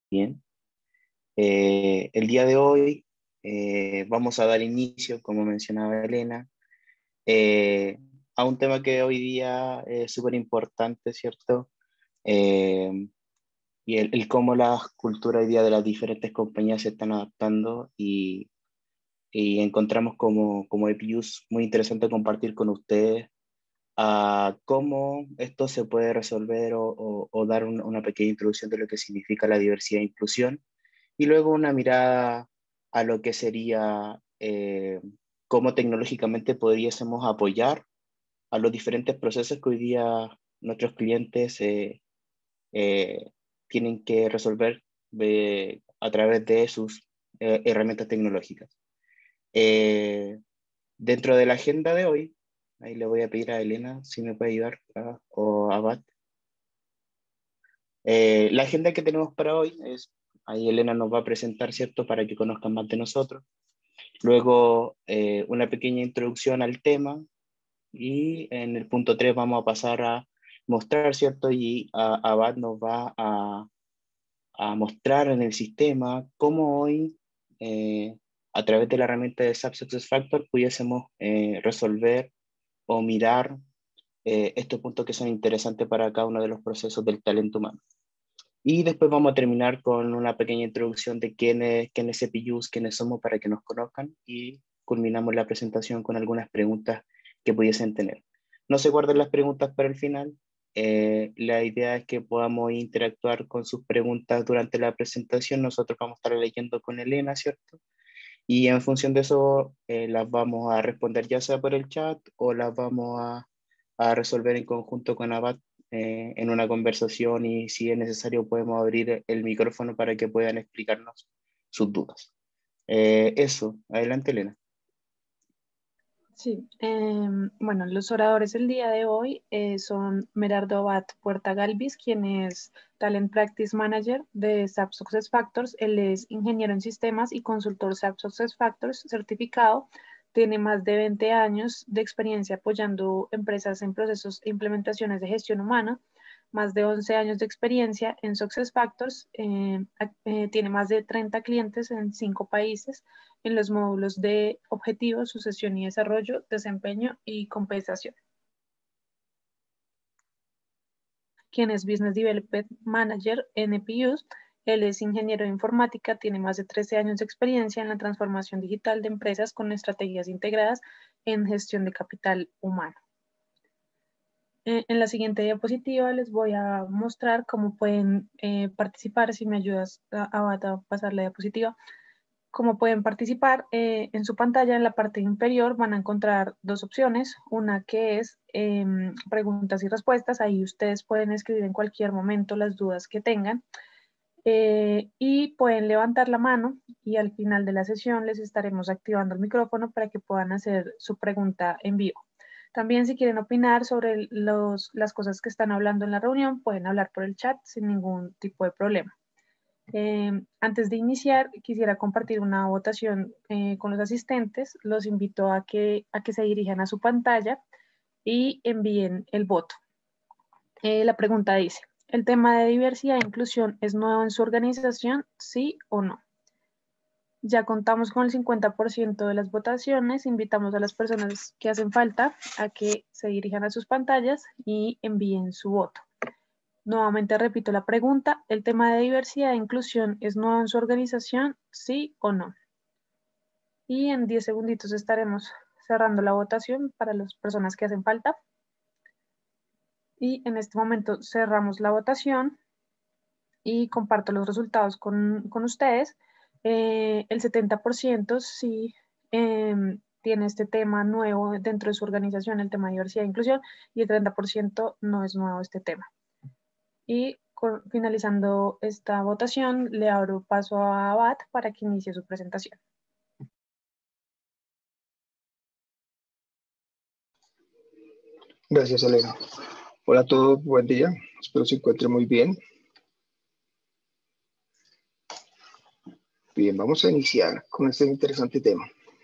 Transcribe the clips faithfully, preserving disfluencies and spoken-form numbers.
Bien. Eh, el día de hoy eh, vamos a dar inicio, como mencionaba Elena, eh, a un tema que hoy día es súper importante, ¿cierto? Eh, y el, el cómo la cultura hoy día de las diferentes compañías se están adaptando y, y encontramos como, como E P Us muy interesante compartir con ustedes a cómo esto se puede resolver o, o- o dar un- una pequeña introducción de lo que significa la diversidad e inclusión y luego una mirada a lo que sería eh, cómo tecnológicamente podríamos apoyar a los diferentes procesos que hoy día nuestros clientes eh, eh, tienen que resolver eh, a través de sus eh, herramientas tecnológicas. Eh, Dentro de la agenda de hoy, ahí le voy a pedir a Elena si me puede ayudar ah, o a Bat. Eh, la agenda que tenemos para hoy es, ahí Elena nos va a presentar, ¿cierto? Para que conozcan más de nosotros. Luego, eh, una pequeña introducción al tema y en el punto tres vamos a pasar a mostrar, ¿cierto? Y a, Abad nos va a, a mostrar en el sistema cómo hoy, eh, a través de la herramienta de SAP SuccessFactors, pudiésemos eh, resolver o mirar eh, estos puntos que son interesantes para cada uno de los procesos del talento humano. Y después vamos a terminar con una pequeña introducción de quién es, quién es C P Us, quiénes somos para que nos conozcan y culminamos la presentación con algunas preguntas que pudiesen tener. No se guarden las preguntas para el final. Eh, la idea es que podamos interactuar con sus preguntas durante la presentación. Nosotros vamos a estar leyendo con Elena, ¿cierto? Y en función de eso, eh, las vamos a responder ya sea por el chat o las vamos a, a resolver en conjunto con Abad eh, en una conversación y si es necesario podemos abrir el micrófono para que puedan explicarnos sus dudas. Eh, eso, adelante Elena. Sí, em, bueno, los oradores del día de hoy eh, son Merardo Abad Puerta Galvis, quien es Talent Practice Manager de SAP SuccessFactors. Él es ingeniero en sistemas y consultor SAP SuccessFactors certificado. Tiene más de veinte años de experiencia apoyando empresas en procesos e implementaciones de gestión humana, más de once años de experiencia en SuccessFactors. Eh, eh, tiene más de treinta clientes en cinco países en los módulos de objetivos, sucesión y desarrollo, desempeño y compensación. Quien es Business Development Manager en E P Us. Él es ingeniero de informática, tiene más de trece años de experiencia en la transformación digital de empresas con estrategias integradas en gestión de capital humano. Eh, en la siguiente diapositiva les voy a mostrar cómo pueden eh, participar. Si me ayudas a, a, a pasar la diapositiva. Cómo pueden participar, eh, en su pantalla en la parte inferior van a encontrar dos opciones, una que es eh, preguntas y respuestas. Ahí ustedes pueden escribir en cualquier momento las dudas que tengan eh, y pueden levantar la mano y al final de la sesión les estaremos activando el micrófono para que puedan hacer su pregunta en vivo. También si quieren opinar sobre los, las cosas que están hablando en la reunión, pueden hablar por el chat sin ningún tipo de problema. Eh, antes de iniciar, quisiera compartir una votación eh, con los asistentes. Los invito a que, a que se dirijan a su pantalla y envíen el voto. Eh, la pregunta dice, ¿el tema de diversidad e inclusión es nuevo en su organización? ¿Sí o no? Ya contamos con el cincuenta por ciento de las votaciones. Invitamos a las personas que hacen falta a que se dirijan a sus pantallas y envíen su voto. Nuevamente repito la pregunta, ¿el tema de diversidad e inclusión es nuevo en su organización? ¿Sí o no? Y en diez segunditos estaremos cerrando la votación para las personas que hacen falta. Y en este momento cerramos la votación y comparto los resultados con, con ustedes. Eh, el setenta por ciento sí eh, tiene este tema nuevo dentro de su organización, el tema de diversidad e inclusión, y el treinta por ciento no es nuevo este tema. Y con, finalizando esta votación, le abro paso a Abad para que inicie su presentación. Gracias, Elena. Hola a todos, buen día. Espero se encuentren muy bien. Bien, vamos a iniciar con este interesante tema.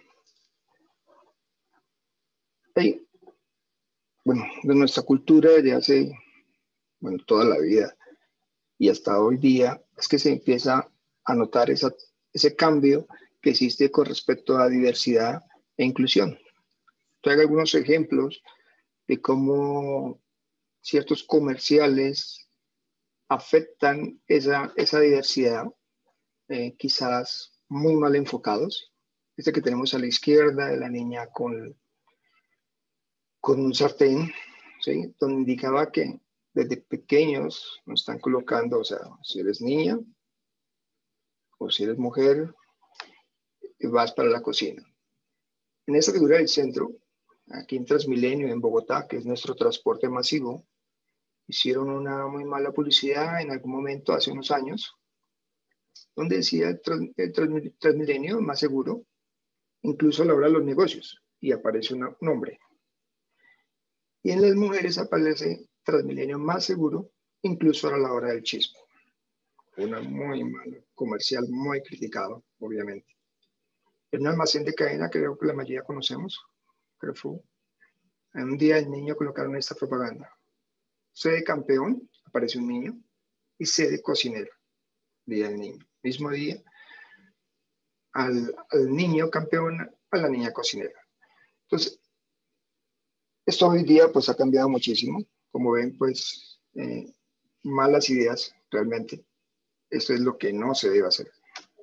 Hey, bueno, de nuestra cultura desde hace, bueno, toda la vida y hasta hoy día es que se empieza a notar esa, ese cambio que existe con respecto a diversidad e inclusión. Traigo algunos ejemplos de cómo ciertos comerciales afectan esa, esa diversidad, eh, quizás muy mal enfocados. Este que tenemos a la izquierda de la niña con, con un sartén, ¿sí? Donde indicaba que desde pequeños nos están colocando, o sea, si eres niña o si eres mujer, vas para la cocina. En esta figura del centro, aquí en Transmilenio, en Bogotá, que es nuestro transporte masivo, hicieron una muy mala publicidad en algún momento, hace unos años, donde decía el, trans, el Transmilenio más seguro, incluso a la hora de los negocios, y aparece una, un hombre. Y en las mujeres aparece Transmilenio más seguro, incluso a la hora del chisme. Una muy mala comercial, muy criticado, obviamente. En un almacén de cadena que creo que la mayoría conocemos, Carrefour, en un día el niño colocaron esta propaganda. C de campeón, aparece un niño, y C de cocinero, día del niño. Mismo día, al, al niño campeón, a la niña cocinera. Entonces, esto hoy día pues ha cambiado muchísimo. Como ven, pues, eh, malas ideas, realmente. Esto es lo que no se debe hacer.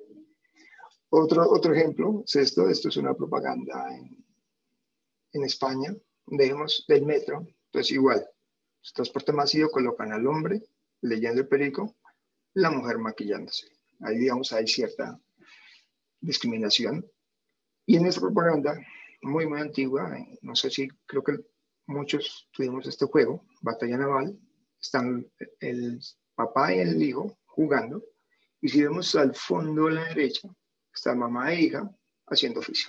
Otro, otro ejemplo es esto. Esto es una propaganda en, en España. Vemos del metro. Entonces, igual, el transporte masivo colocan al hombre leyendo el periódico, la mujer maquillándose. Ahí, digamos, hay cierta discriminación. Y en esta propaganda, muy, muy antigua, no sé si, creo que muchos tuvimos este juego, Batalla Naval, están el papá y el hijo jugando, y si vemos al fondo a la derecha, está mamá e hija haciendo oficio.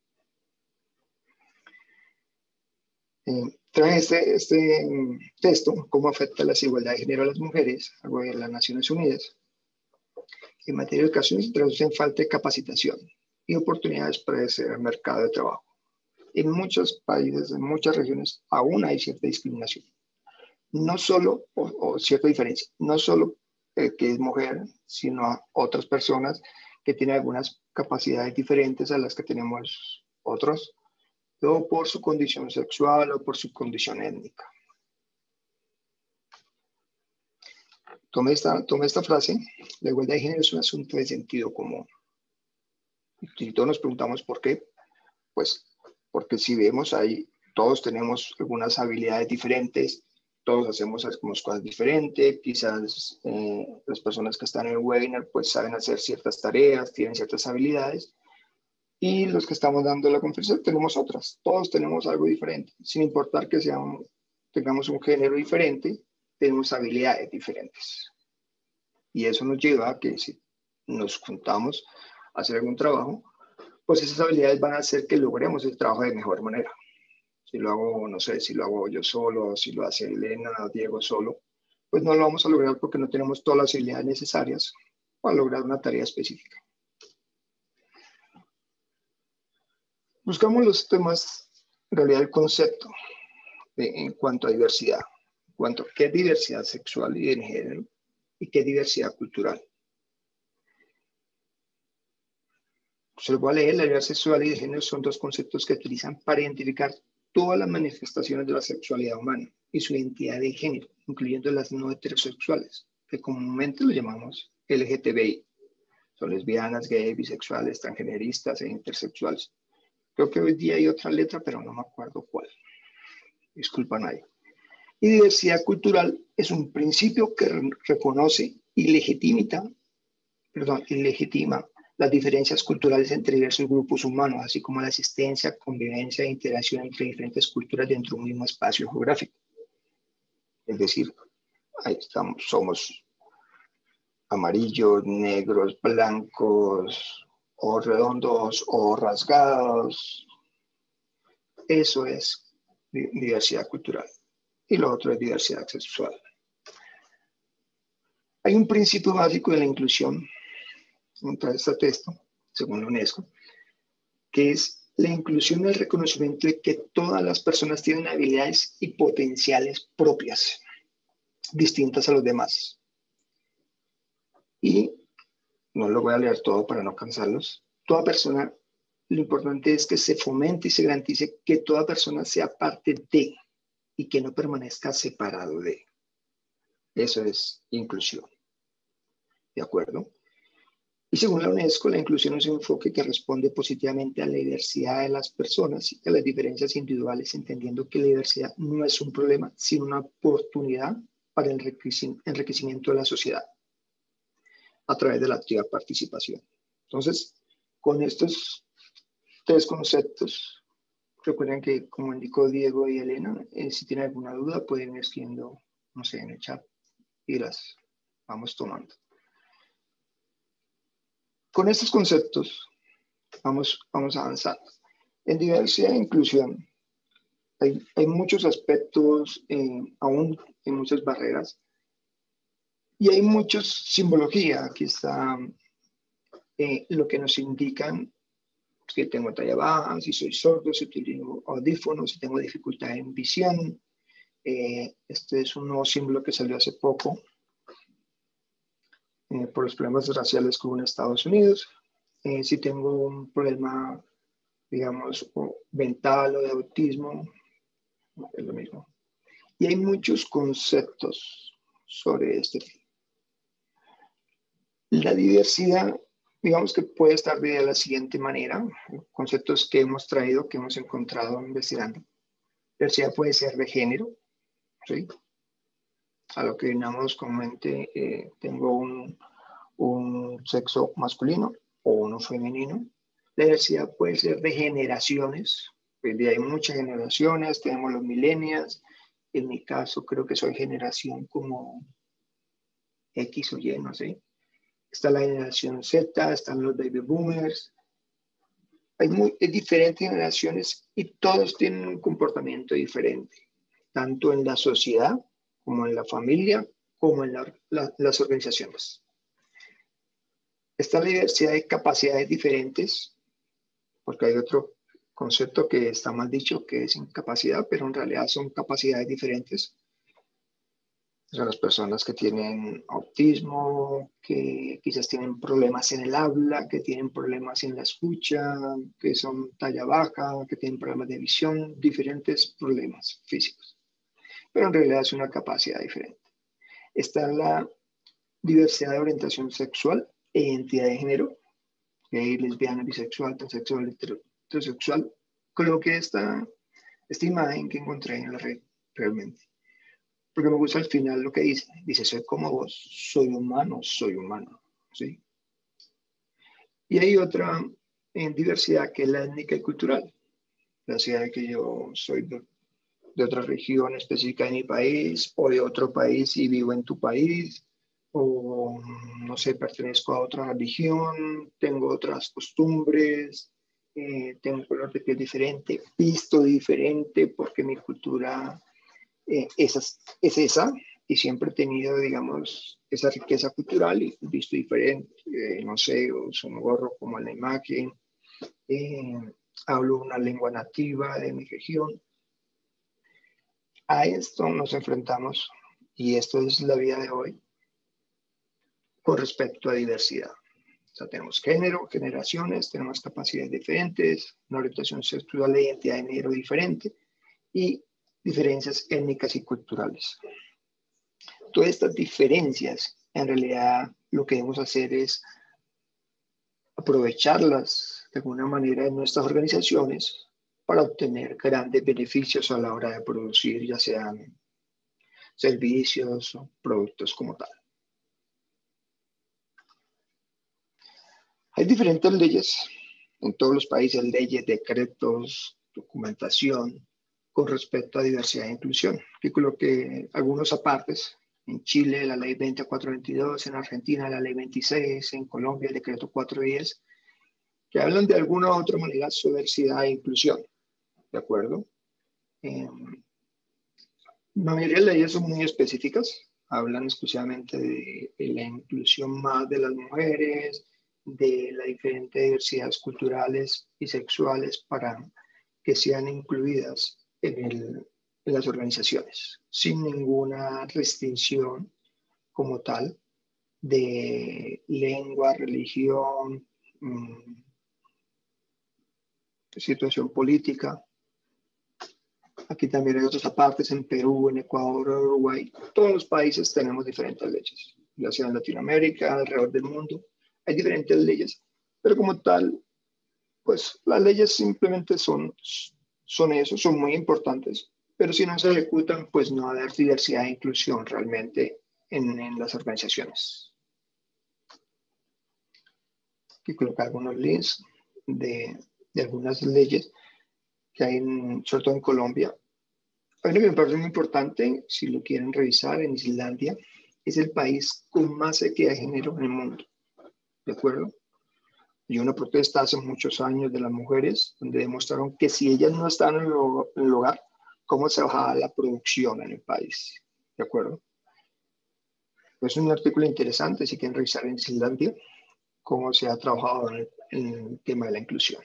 Eh, trae este, este um, texto, cómo afecta la desigualdad de género a las mujeres, algo de las Naciones Unidas. En materia de educación se traduce en falta de capacitación y oportunidades para acceder al mercado de trabajo. En muchos países, en muchas regiones, aún hay cierta discriminación. No solo, o, o cierta diferencia, no solo el que es mujer, sino a otras personas que tienen algunas capacidades diferentes a las que tenemos otros, o por su condición sexual o por su condición étnica. Tome esta, tome esta frase: la igualdad de género es un asunto de sentido común. Y todos nos preguntamos por qué. Pues porque si vemos ahí, todos tenemos algunas habilidades diferentes, todos hacemos algunas cosas diferentes, quizás eh, las personas que están en el webinar pues saben hacer ciertas tareas, tienen ciertas habilidades, y los que estamos dando la conferencia tenemos otras. Todos tenemos algo diferente, sin importar que seamos, tengamos un género diferente, tenemos habilidades diferentes. Y eso nos lleva a que si nos juntamos a hacer algún trabajo, pues esas habilidades van a hacer que logremos el trabajo de mejor manera. Si lo hago, no sé, si lo hago yo solo, si lo hace Elena o Diego solo, pues no lo vamos a lograr porque no tenemos todas las habilidades necesarias para lograr una tarea específica. Buscamos los temas, en realidad el concepto de, en cuanto a diversidad, en cuanto a qué es diversidad sexual y de género y qué es diversidad cultural. Se lo voy a leer. La diversidad sexual y de género son dos conceptos que utilizan para identificar todas las manifestaciones de la sexualidad humana y su identidad de género, incluyendo las no heterosexuales, que comúnmente lo llamamos L G T B I. Son lesbianas, gays, bisexuales, transgeneristas e intersexuales. Creo que hoy día hay otra letra, pero no me acuerdo cuál. Disculpa, nadie. Y diversidad cultural es un principio que reconoce y legitima, perdón, y legitima las diferencias culturales entre diversos grupos humanos, así como la existencia, convivencia e interacción entre diferentes culturas dentro de un mismo espacio geográfico. Es decir, ahí estamos, somos amarillos, negros, blancos, o redondos, o rasgados. Eso es diversidad cultural. Y lo otro es diversidad sexual. Hay un principio básico de la inclusión dentro de este texto, según la UNESCO, que es la inclusión y el reconocimiento de que todas las personas tienen habilidades y potenciales propias, distintas a los demás. Y no lo voy a leer todo para no cansarlos. Toda persona, lo importante es que se fomente y se garantice que toda persona sea parte de y que no permanezca separado de. Eso es inclusión. ¿De acuerdo? Y según la UNESCO, la inclusión es un enfoque que responde positivamente a la diversidad de las personas y a las diferencias individuales, entendiendo que la diversidad no es un problema, sino una oportunidad para el enriquecimiento de la sociedad a través de la activa participación. Entonces, con estos tres conceptos, recuerden que, como indicó Diego y Elena, eh, si tienen alguna duda pueden ir escribiendo, no sé, en el chat y las vamos tomando. Con estos conceptos vamos, vamos a avanzar. En diversidad e inclusión hay, hay muchos aspectos, eh, aún hay muchas barreras y hay mucha simbología. Aquí está eh, lo que nos indican que tengo talla baja, si soy sordo, si utilizo audífonos, si tengo dificultad en visión. Eh, este es un nuevo símbolo que salió hace poco eh, por los problemas raciales que hubo en Estados Unidos. Eh, si tengo un problema, digamos, o mental o de autismo, es lo mismo. Y hay muchos conceptos sobre este tema. La diversidad, digamos que puede estar de la siguiente manera, conceptos que hemos traído, que hemos encontrado investigando. Diversidad puede ser de género, ¿sí? A lo que llamamos comúnmente, eh, tengo un, un sexo masculino o uno femenino. La diversidad puede ser de generaciones, pues hay muchas generaciones, tenemos los millennials, en mi caso creo que soy generación como X o Y, no sé. Está la generación Z, están los baby boomers. Hay muy, hay diferentes generaciones y todos tienen un comportamiento diferente, tanto en la sociedad como en la familia, como en la, la, las organizaciones. Está la diversidad de capacidades diferentes, porque hay otro concepto que está mal dicho, que es incapacidad, pero en realidad son capacidades diferentes. Son las personas que tienen autismo, que quizás tienen problemas en el habla, que tienen problemas en la escucha, que son talla baja, que tienen problemas de visión, diferentes problemas físicos. Pero en realidad es una capacidad diferente. Está la diversidad de orientación sexual e identidad de género, gay, lesbiana, bisexual, transexual, heterosexual. Coloqué esta, esta imagen que encontré en la red realmente. Porque me gusta al final lo que dice. Dice, soy como vos, soy humano, soy humano. ¿Sí? Y hay otra en diversidad que es la étnica y cultural. La ciudad de que yo soy de, de otra región específica de mi país o de otro país y vivo en tu país. O, no sé, pertenezco a otra religión, tengo otras costumbres, eh, tengo un color de piel diferente, visto diferente porque mi cultura eh, esa, es esa y siempre he tenido, digamos, esa riqueza cultural y visto diferente. Eh, no sé, uso un gorro como en la imagen, eh, hablo una lengua nativa de mi región. A esto nos enfrentamos y esto es la vida de hoy con respecto a diversidad. O sea, tenemos género, generaciones, tenemos capacidades diferentes, una orientación sexual de identidad de género diferente y diferencias étnicas y culturales. Todas estas diferencias, en realidad, lo que debemos hacer es aprovecharlas de alguna manera en nuestras organizaciones para obtener grandes beneficios a la hora de producir, ya sean servicios o productos como tal. Hay diferentes leyes en todos los países, leyes, decretos, documentación con respecto a diversidad e inclusión. Aquí coloqué algunos apartes. En Chile, la ley veinte mil cuatrocientos veintidós, en Argentina, la ley veintiséis, en Colombia, el decreto cuatrocientos diez, que hablan de alguna u otra manera sobre diversidad e inclusión. ¿De acuerdo? Eh, la mayoría de leyes son muy específicas, hablan exclusivamente de, de la inclusión más de las mujeres, de las diferentes diversidades culturales y sexuales para que sean incluidas en, el, en las organizaciones, sin ninguna restricción como tal de lengua, religión, mmm, situación política. Aquí también hay otras partes, en Perú, en Ecuador, Uruguay. Todos los países tenemos diferentes leyes, ya sea en Latinoamérica, alrededor del mundo. Hay diferentes leyes, pero como tal, pues las leyes simplemente son, son eso, son muy importantes, pero si no se ejecutan, pues no va a haber diversidad e inclusión realmente en, en las organizaciones. Aquí coloco algunos links de, de algunas leyes que hay, en, sobre todo en Colombia. Hay uno que me parece muy importante, si lo quieren revisar, en Islandia, es el país con más equidad de género en el mundo, ¿de acuerdo? Y una protesta hace muchos años de las mujeres, donde demostraron que si ellas no estaban en el hogar, cómo se bajaba la producción en el país, ¿de acuerdo? Es un artículo interesante, si quieren revisar en Islandia, cómo se ha trabajado en el, en el tema de la inclusión.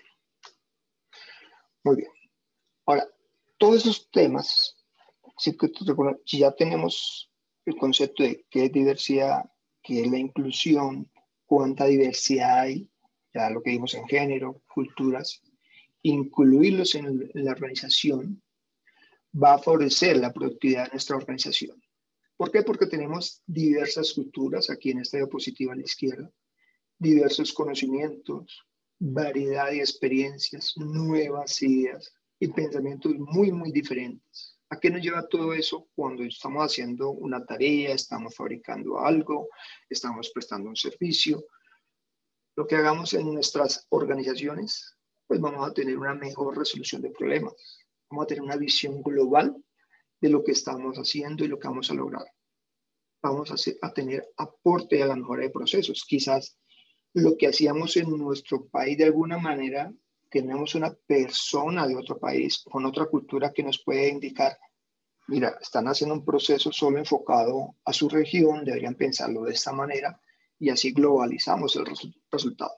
Muy bien. Ahora, todos esos temas, si, si ya tenemos el concepto de qué es diversidad, qué es la inclusión, cuánta diversidad hay, ya lo que vimos en género, culturas, incluirlos en, el, en la organización va a favorecer la productividad de nuestra organización. ¿Por qué? Porque tenemos diversas culturas, aquí en esta diapositiva a la izquierda, diversos conocimientos, variedad de experiencias, nuevas ideas y pensamientos muy, muy diferentes. ¿A qué nos lleva todo eso cuando estamos haciendo una tarea, estamos fabricando algo, estamos prestando un servicio? Lo que hagamos en nuestras organizaciones, pues vamos a tener una mejor resolución de problemas. Vamos a tener una visión global de lo que estamos haciendo y lo que vamos a lograr. Vamos a, hacer, a tener aporte a la mejora de procesos. Quizás lo que hacíamos en nuestro país de alguna manera, tenemos una persona de otro país con otra cultura que nos puede indicar, mira, están haciendo un proceso solo enfocado a su región, deberían pensarlo de esta manera y así globalizamos el resu- resultado.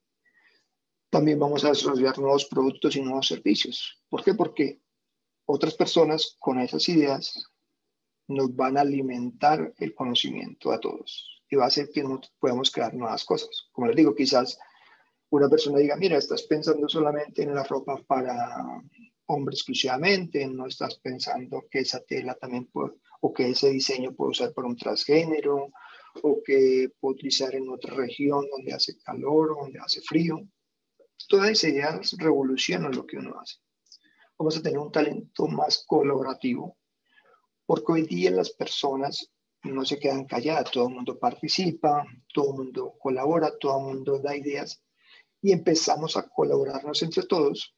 También vamos a desarrollar nuevos productos y nuevos servicios. ¿Por qué? Porque otras personas con esas ideas nos van a alimentar el conocimiento a todos y va a hacer que nosotros podamos crear nuevas cosas. Como les digo, quizás una persona diga, mira, estás pensando solamente en la ropa para hombres exclusivamente, no estás pensando que esa tela también puede, o que ese diseño puede usar para un transgénero, o que puede utilizar en otra región donde hace calor o donde hace frío. Todas esas ideas revolucionan lo que uno hace. Vamos a tener un talento más colaborativo, porque hoy día las personas no se quedan calladas, todo el mundo participa, todo el mundo colabora, todo el mundo da ideas y empezamos a colaborarnos entre todos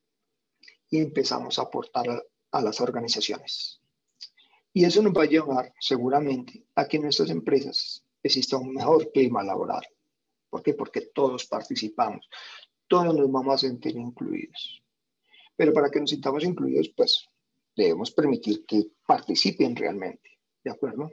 y empezamos a aportar a, a las organizaciones. Y eso nos va a llevar seguramente a que en nuestras empresas exista un mejor clima laboral. ¿Por qué? Porque todos participamos, todos nos vamos a sentir incluidos. Pero para que nos sintamos incluidos, pues debemos permitir que participen realmente, ¿de acuerdo?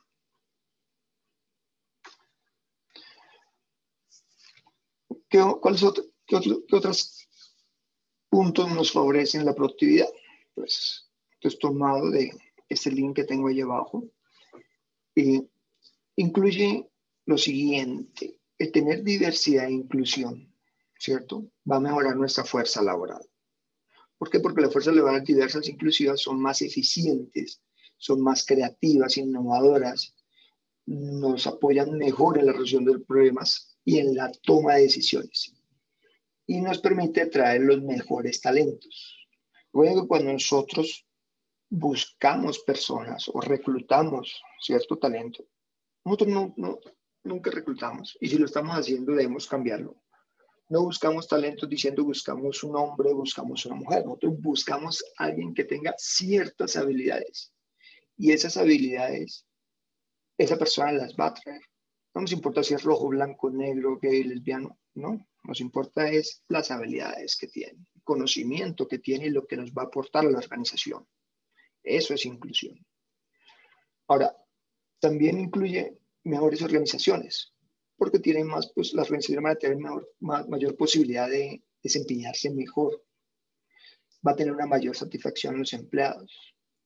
¿Qué, ¿Cuáles otro, qué otro, qué otros puntos nos favorecen la productividad? Pues esto es tomado de este link que tengo ahí abajo. Eh, incluye lo siguiente, el tener diversidad e inclusión, ¿cierto? Va a mejorar nuestra fuerza laboral. ¿Por qué? Porque las fuerzas laborales diversas e inclusivas son más eficientes, son más creativas, innovadoras, nos apoyan mejor en la resolución de los problemas y en la toma de decisiones. Y nos permite atraer los mejores talentos. Luego, cuando nosotros buscamos personas o reclutamos cierto talento, nosotros no, no, nunca reclutamos. Y si lo estamos haciendo, debemos cambiarlo. No buscamos talentos diciendo buscamos un hombre, buscamos una mujer. Nosotros buscamos a alguien que tenga ciertas habilidades. Y esas habilidades, esa persona las va a traer. No nos importa si es rojo, blanco, negro, gay, lesbiano. No, nos importa es las habilidades que tiene, el conocimiento que tiene y lo que nos va a aportar a la organización. Eso es inclusión. Ahora, también incluye mejores organizaciones, porque tienen más, pues las organizaciones van a tener mejor, más, mayor posibilidad de desempeñarse mejor. Va a tener una mayor satisfacción en los empleados.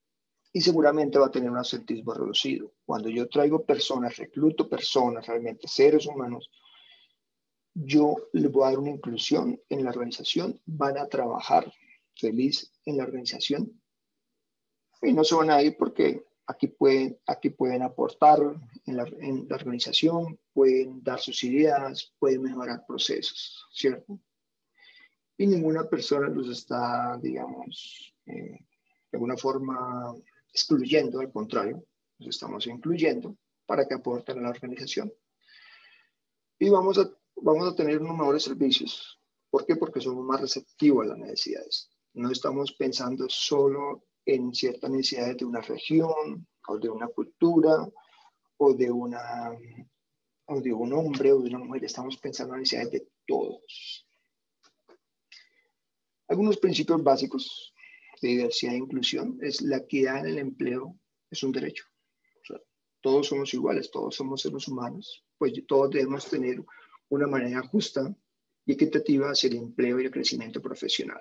y seguramente va a tener un absentismo reducido. Cuando yo traigo personas, recluto personas, realmente seres humanos, yo les voy a dar una inclusión en la organización, van a trabajar feliz en la organización y no se van a ir porque aquí pueden, aquí pueden aportar en la, en la organización, pueden dar sus ideas, pueden mejorar procesos, ¿cierto? Y ninguna persona los está, digamos, eh, de alguna forma excluyendo, al contrario, los estamos incluyendo para que aporten a la organización. Y vamos a, vamos a tener unos mejores servicios. ¿Por qué? Porque somos más receptivos a las necesidades. No estamos pensando solo en ciertas necesidades de una región, o de una cultura, o de, una, o de un hombre, o de una mujer. Estamos pensando en necesidades de todos. Algunos principios básicos de diversidad e inclusión es la equidad en el empleo es un derecho. O sea, todos somos iguales, todos somos seres humanos, pues todos debemos tener una manera justa y equitativa hacia el empleo y el crecimiento profesional.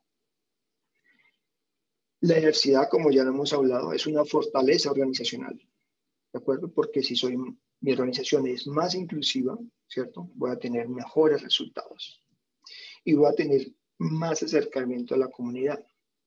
La diversidad, como ya lo hemos hablado, es una fortaleza organizacional, ¿de acuerdo? Porque si soy, mi organización es más inclusiva, ¿cierto? Voy a tener mejores resultados y voy a tener más acercamiento a la comunidad.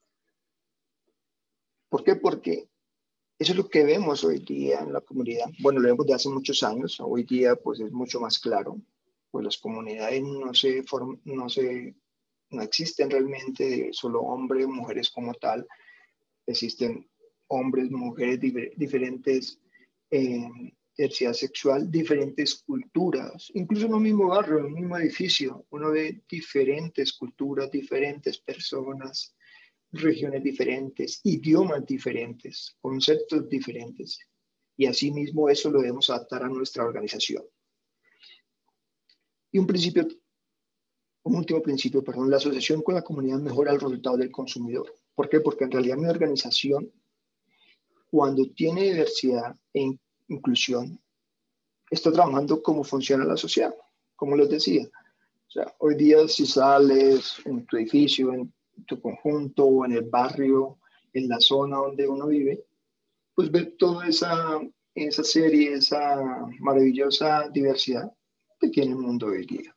¿Por qué? Porque eso es lo que vemos hoy día en la comunidad. Bueno, lo vemos de hace muchos años. Hoy día, pues, es mucho más claro. Pues las comunidades no se forman, no se, no existen realmente de solo hombres, mujeres como tal. Existen hombres, mujeres, diver, diferentes eh, diversidad sexual, diferentes culturas. Incluso en un mismo barrio, en un mismo edificio, uno ve diferentes culturas, diferentes personas, regiones diferentes, idiomas diferentes, conceptos diferentes. Y asimismo eso lo debemos adaptar a nuestra organización. Y un principio, un último principio, perdón, la asociación con la comunidad mejora el resultado del consumidor. ¿Por qué? Porque en realidad mi organización, cuando tiene diversidad e inclusión, está trabajando cómo funciona la sociedad, como les decía. O sea, hoy día si sales en tu edificio, en tu conjunto o en el barrio, en la zona donde uno vive, pues ver toda esa, esa serie, esa maravillosa diversidad que tiene el mundo hoy día.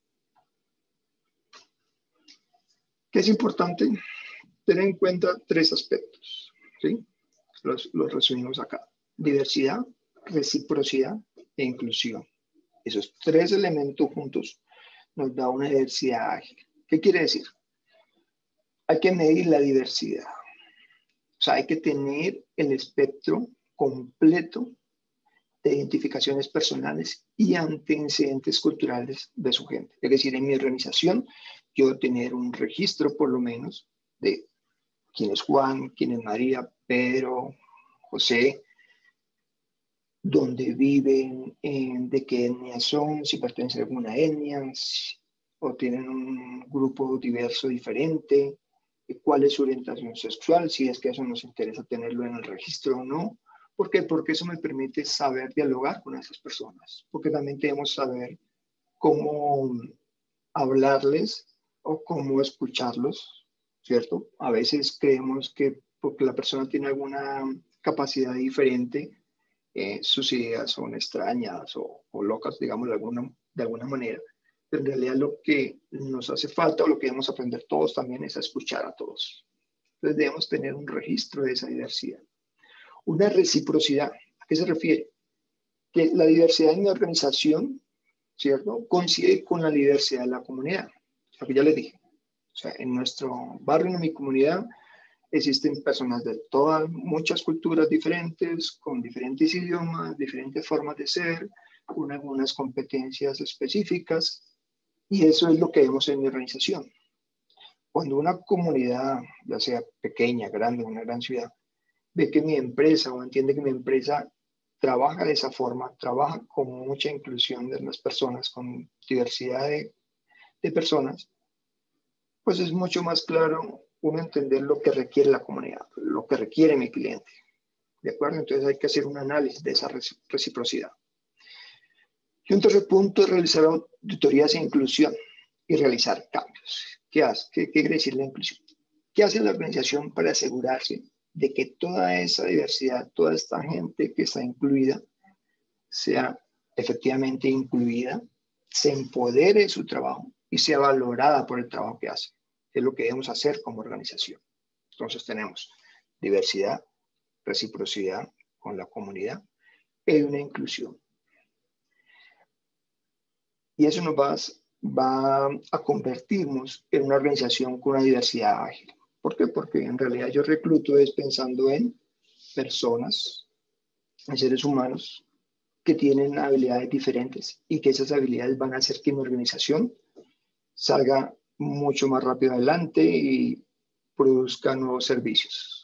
¿Qué es importante? Tener en cuenta tres aspectos, ¿sí? Los, los resumimos acá. Diversidad, reciprocidad e inclusión. Esos tres elementos juntos nos da una diversidad ágil. ¿Qué quiere decir? Hay que medir la diversidad. O sea, hay que tener el espectro completo de identificaciones personales y antecedentes culturales de su gente. Es decir, en mi organización, yo tener un registro por lo menos de quién es Juan, quién es María, Pedro, José, dónde viven, de qué etnia son, si pertenecen a alguna etnia, si, o tienen un grupo diverso diferente, cuál es su orientación sexual, si es que eso nos interesa tenerlo en el registro o no. ¿Por qué? Porque eso me permite saber dialogar con esas personas, porque también debemos saber cómo hablarles o cómo escucharlos, ¿cierto? A veces creemos que porque la persona tiene alguna capacidad diferente, eh, sus ideas son extrañas o, o locas, digamos, de alguna, de alguna manera. Pero en realidad lo que nos hace falta o lo que debemos aprender todos también es a escuchar a todos. Entonces debemos tener un registro de esa diversidad. Una reciprocidad, ¿a qué se refiere? Que la diversidad en mi organización, ¿cierto?, coincide con la diversidad de la comunidad. Lo que ya les dije. O sea, en nuestro barrio, en mi comunidad, existen personas de todas, muchas culturas diferentes, con diferentes idiomas, diferentes formas de ser, con algunas competencias específicas, y eso es lo que vemos en mi organización. Cuando una comunidad, ya sea pequeña, grande, una gran ciudad, ve que mi empresa o entiende que mi empresa trabaja de esa forma, trabaja con mucha inclusión de las personas, con diversidad de, de personas, pues es mucho más claro uno entender lo que requiere la comunidad, lo que requiere mi cliente. ¿De acuerdo? Entonces hay que hacer un análisis de esa reciprocidad. Y un tercer punto es realizar auditorías de inclusión y realizar cambios. ¿Qué hace? ¿Qué, qué quiere decir la inclusión? ¿Qué hace la organización para asegurarse de que toda esa diversidad, toda esta gente que está incluida, sea efectivamente incluida, se empodere de su trabajo y sea valorada por el trabajo que hace. Es lo que debemos hacer como organización. Entonces tenemos diversidad, reciprocidad con la comunidad y una inclusión. Y eso nos va, va a convertirnos en una organización con una diversidad ágil. ¿Por qué? Porque en realidad yo recluto es pensando en personas, en seres humanos que tienen habilidades diferentes y que esas habilidades van a hacer que mi organización salga mucho más rápido adelante y produzca nuevos servicios.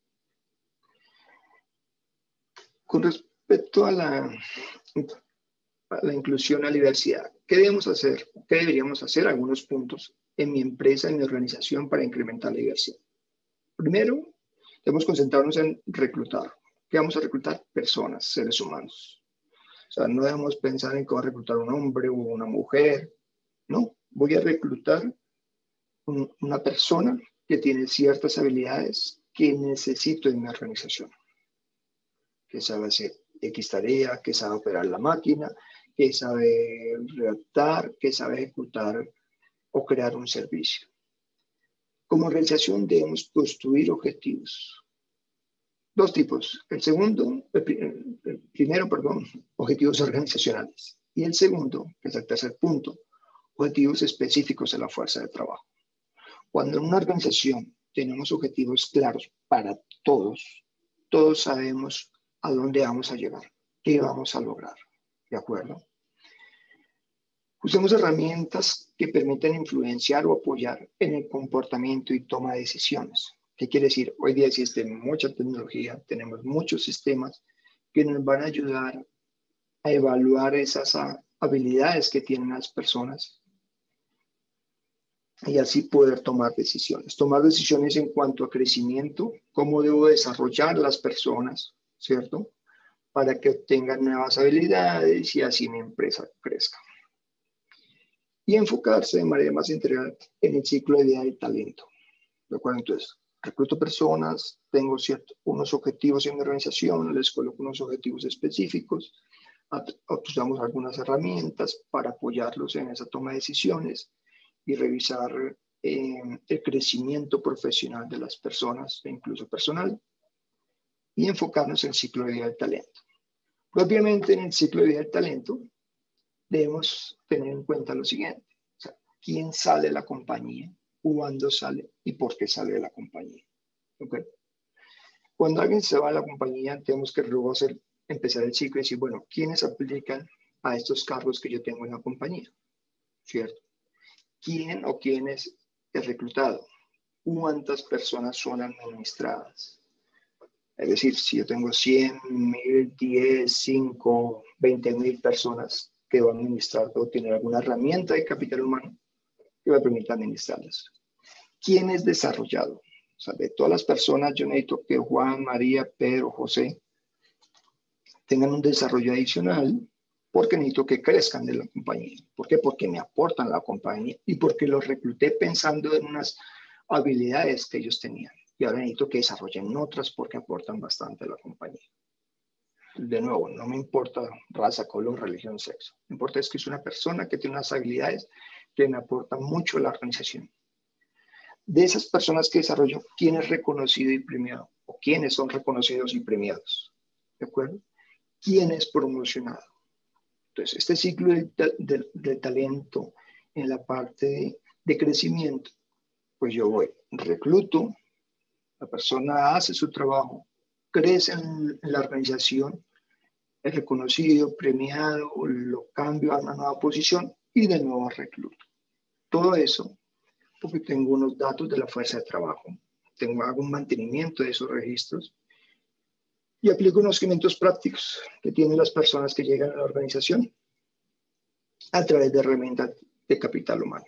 Con respecto a la, a la inclusión, a la diversidad, ¿qué debemos hacer? ¿Qué deberíamos hacer? Algunos puntos en mi empresa, en mi organización para incrementar la diversidad. Primero, debemos concentrarnos en reclutar. ¿Qué vamos a reclutar? Personas, seres humanos. O sea, no debemos pensar en que voy a reclutar un hombre o una mujer. No, voy a reclutar un, una persona que tiene ciertas habilidades que necesito en mi organización. Que sabe hacer X tarea, que sabe operar la máquina, que sabe redactar, que sabe ejecutar o crear un servicio. Como organización debemos construir objetivos. Dos tipos. El segundo, el, el primero, perdón, objetivos organizacionales. Y el segundo, que es el tercer punto, objetivos específicos de la fuerza de trabajo. Cuando en una organización tenemos objetivos claros para todos, todos sabemos a dónde vamos a llegar, qué vamos a lograr. ¿De acuerdo? Usemos herramientas que permiten influenciar o apoyar en el comportamiento y toma de decisiones. ¿Qué quiere decir? Hoy día existe mucha tecnología, tenemos muchos sistemas que nos van a ayudar a evaluar esas habilidades que tienen las personas y así poder tomar decisiones. Tomar decisiones en cuanto a crecimiento, cómo debo desarrollar las personas, ¿cierto? Para que obtengan nuevas habilidades y así mi empresa crezca. Y enfocarse de manera más integral en el ciclo de vida del talento. ¿De acuerdo? Entonces, recluto personas, tengo ciertos, unos objetivos en mi organización, les coloco unos objetivos específicos, usamos algunas herramientas para apoyarlos en esa toma de decisiones y revisar eh, el crecimiento profesional de las personas e incluso personal y enfocarnos en el ciclo de vida del talento. Propiamente en el ciclo de vida del talento debemos tener en cuenta lo siguiente, o sea, quién sale de la compañía, cuándo sale y por qué sale de la compañía. ¿Okay? Cuando alguien se va de la compañía, tenemos que luego hacer, empezar el ciclo y decir, bueno, ¿quiénes aplican a estos cargos que yo tengo en la compañía? ¿Cierto? ¿Quién o quiénes es reclutado? ¿Cuántas personas son administradas? Es decir, si yo tengo cien, mil, diez, cinco, veinte mil personas que voy a administrar, debo tener alguna herramienta de capital humano que me permita administrarlas. ¿Quién es desarrollado? O sea, de todas las personas, yo necesito que Juan, María, Pedro, José tengan un desarrollo adicional porque necesito que crezcan de la compañía. ¿Por qué? Porque me aportan a la compañía y porque los recluté pensando en unas habilidades que ellos tenían. Y ahora necesito que desarrollen otras porque aportan bastante a la compañía. De nuevo, no me importa raza, color, religión, sexo. Me importa es que es una persona que tiene unas habilidades que me aportan mucho a la organización. De esas personas que desarrolló, ¿quién es reconocido y premiado? ¿O quiénes son reconocidos y premiados? ¿De acuerdo? ¿Quién es promocionado? Entonces, este ciclo de, de, de talento en la parte de, de crecimiento, pues yo voy, recluto, la persona hace su trabajo, crece en, en la organización, es reconocido, premiado, lo cambio a una nueva posición y de nuevo recluto. Todo eso porque tengo unos datos de la fuerza de trabajo, tengo hago un mantenimiento de esos registros y aplico unos conocimientos prácticos que tienen las personas que llegan a la organización a través de herramientas de capital humano.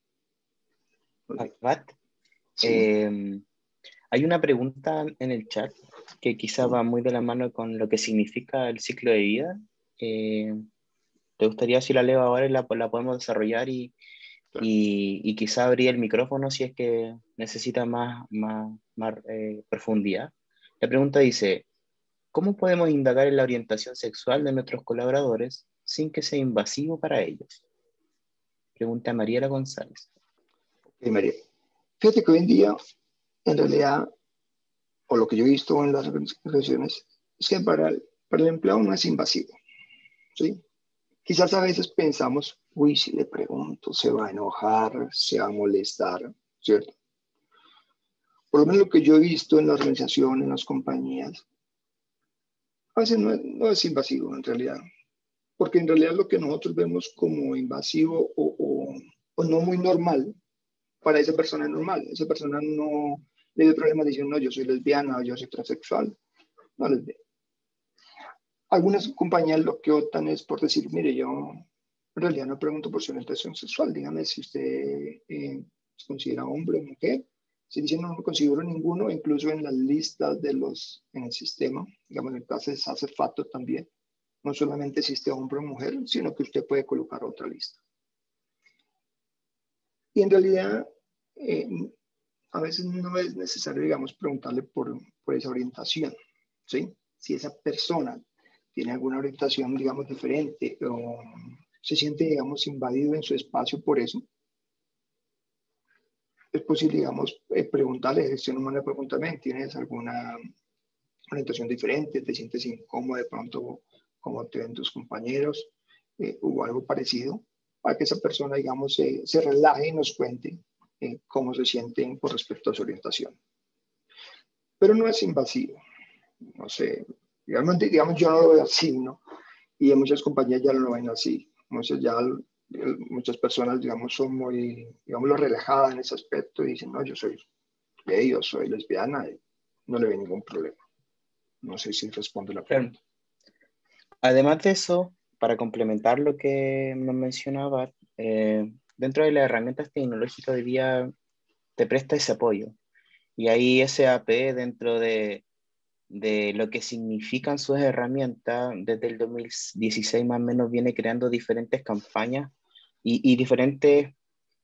Pat, sí. eh, hay una pregunta en el chat que quizá va muy de la mano con lo que significa el ciclo de vida. Eh, ¿te gustaría si la leo ahora y la, la podemos desarrollar y, claro. y, y quizá abrir el micrófono si es que necesita más, más, más eh, profundidad? La pregunta dice, ¿cómo podemos indagar en la orientación sexual de nuestros colaboradores sin que sea invasivo para ellos? Pregunta Mariela González. Ok, María. Fíjate que hoy en día, en realidad, o lo que yo he visto en las organizaciones, es que para el, para el empleado no es invasivo, ¿sí? Quizás a veces pensamos, uy, si le pregunto, se va a enojar, se va a molestar, ¿cierto? Por lo menos lo que yo he visto en la organización, en las compañías, a veces no es, no es invasivo en realidad, porque en realidad lo que nosotros vemos como invasivo o, o, o no muy normal, para esa persona es normal. Esa persona no le dio problemas diciendo, no, yo soy lesbiana o yo soy transexual. No les ve. Algunas compañías lo que optan es por decir, mire, yo en realidad no pregunto por su orientación sexual, dígame si usted eh, se considera hombre o mujer. Si dicen no, no considero ninguno, incluso en las listas de los, en el sistema, digamos, en el caso de SACEFATO también, no solamente existe hombre o mujer, sino que usted puede colocar otra lista. Y en realidad, eh, a veces no es necesario, digamos, preguntarle por, por esa orientación, ¿sí? Si esa persona tiene alguna orientación, digamos, diferente o se siente, digamos, invadido en su espacio por eso, es posible, digamos, eh, preguntarle, gestión humana, pregúntame, ¿tienes alguna orientación diferente? ¿Te sientes incómodo de pronto como te ven tus compañeros eh, o algo parecido? Para que esa persona, digamos, se, se relaje y nos cuente eh, cómo se sienten con respecto a su orientación. Pero no es invasivo. No sé, digamos, digamos yo no lo veo así, ¿no? Y en muchas compañías ya no lo ven así. Muchas, ya, muchas personas, digamos, son muy, digamos, relajadas en ese aspecto y dicen, no, yo soy gay, yo soy lesbiana, y no le ve ningún problema. No sé si responde la Claro. pregunta. Además de eso, para complementar lo que nos mencionaba, eh, dentro de las herramientas tecnológicas hoy día te presta ese apoyo. Y ahí S A P, dentro de, de lo que significan sus herramientas, desde el dos mil dieciséis más o menos viene creando diferentes campañas y, y diferentes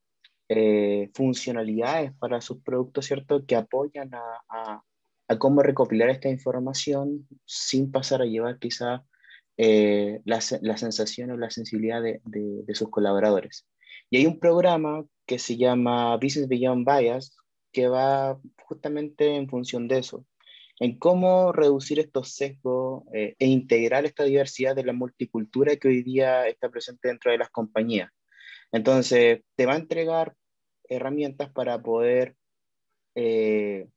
eh, funcionalidades para sus productos, ¿cierto? Que apoyan a, a, a cómo recopilar esta información sin pasar a llevar quizás eh, la, la sensación o la sensibilidad de, de, de sus colaboradores. Y hay un programa que se llama Business Beyond Bias que va justamente en función de eso, en cómo reducir estos sesgos eh, e integrar esta diversidad de la multicultura que hoy día está presente dentro de las compañías. Entonces, te va a entregar herramientas para poder eh,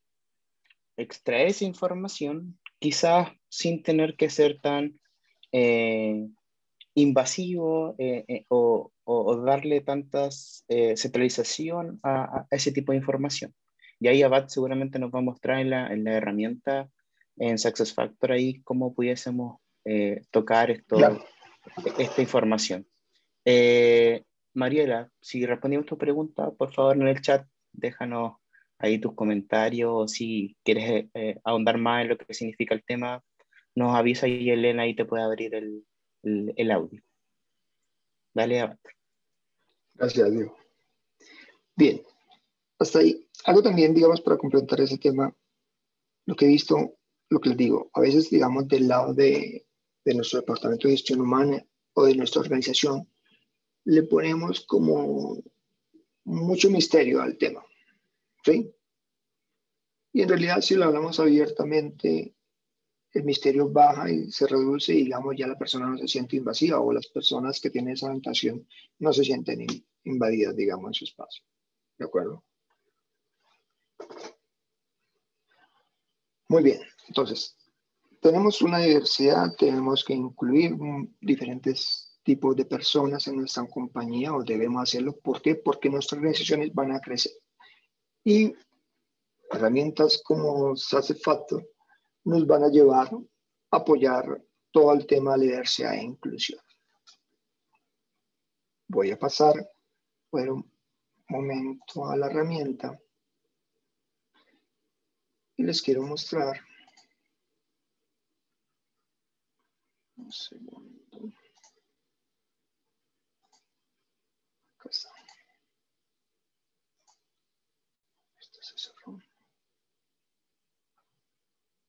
extraer esa información, quizás sin tener que ser tan eh, invasivo eh, eh, o, o, o, darle tantas eh, centralización a, a, ese tipo de información. Y ahí Abad seguramente nos va a mostrar en la, en la herramienta en SuccessFactors ahí cómo pudiésemos eh, tocar esto, Claro. esta información. Eh, Mariela, si respondimos tu pregunta, por favor en el chat déjanos ahí tus comentarios o si quieres eh, eh, ahondar más en lo que significa el tema, nos avisa y Elena ahí te puede abrir el, el, el audio. Dale, Abad. Gracias, Diego. Bien, hasta ahí. Algo también, digamos, para complementar ese tema, lo que he visto, lo que les digo, a veces, digamos, del lado de, de nuestro departamento de gestión humana o de nuestra organización, le ponemos como mucho misterio al tema, ¿sí? Y en realidad, si lo hablamos abiertamente, el misterio baja y se reduce y, digamos, ya la persona no se siente invasiva o las personas que tienen esa orientación no se sienten in, invadidas, digamos, en su espacio. ¿De acuerdo? Muy bien. Entonces, tenemos una diversidad, tenemos que incluir um, diferentes tipos de personas en nuestra compañía o debemos hacerlo. ¿Por qué? Porque nuestras organizaciones van a crecer. Y herramientas como SACEFATO nos van a llevar a apoyar todo el tema de diversidad e inclusión. Voy a pasar por un momento a la herramienta y les quiero mostrar. Un segundo. Acá está. Esto se cerró.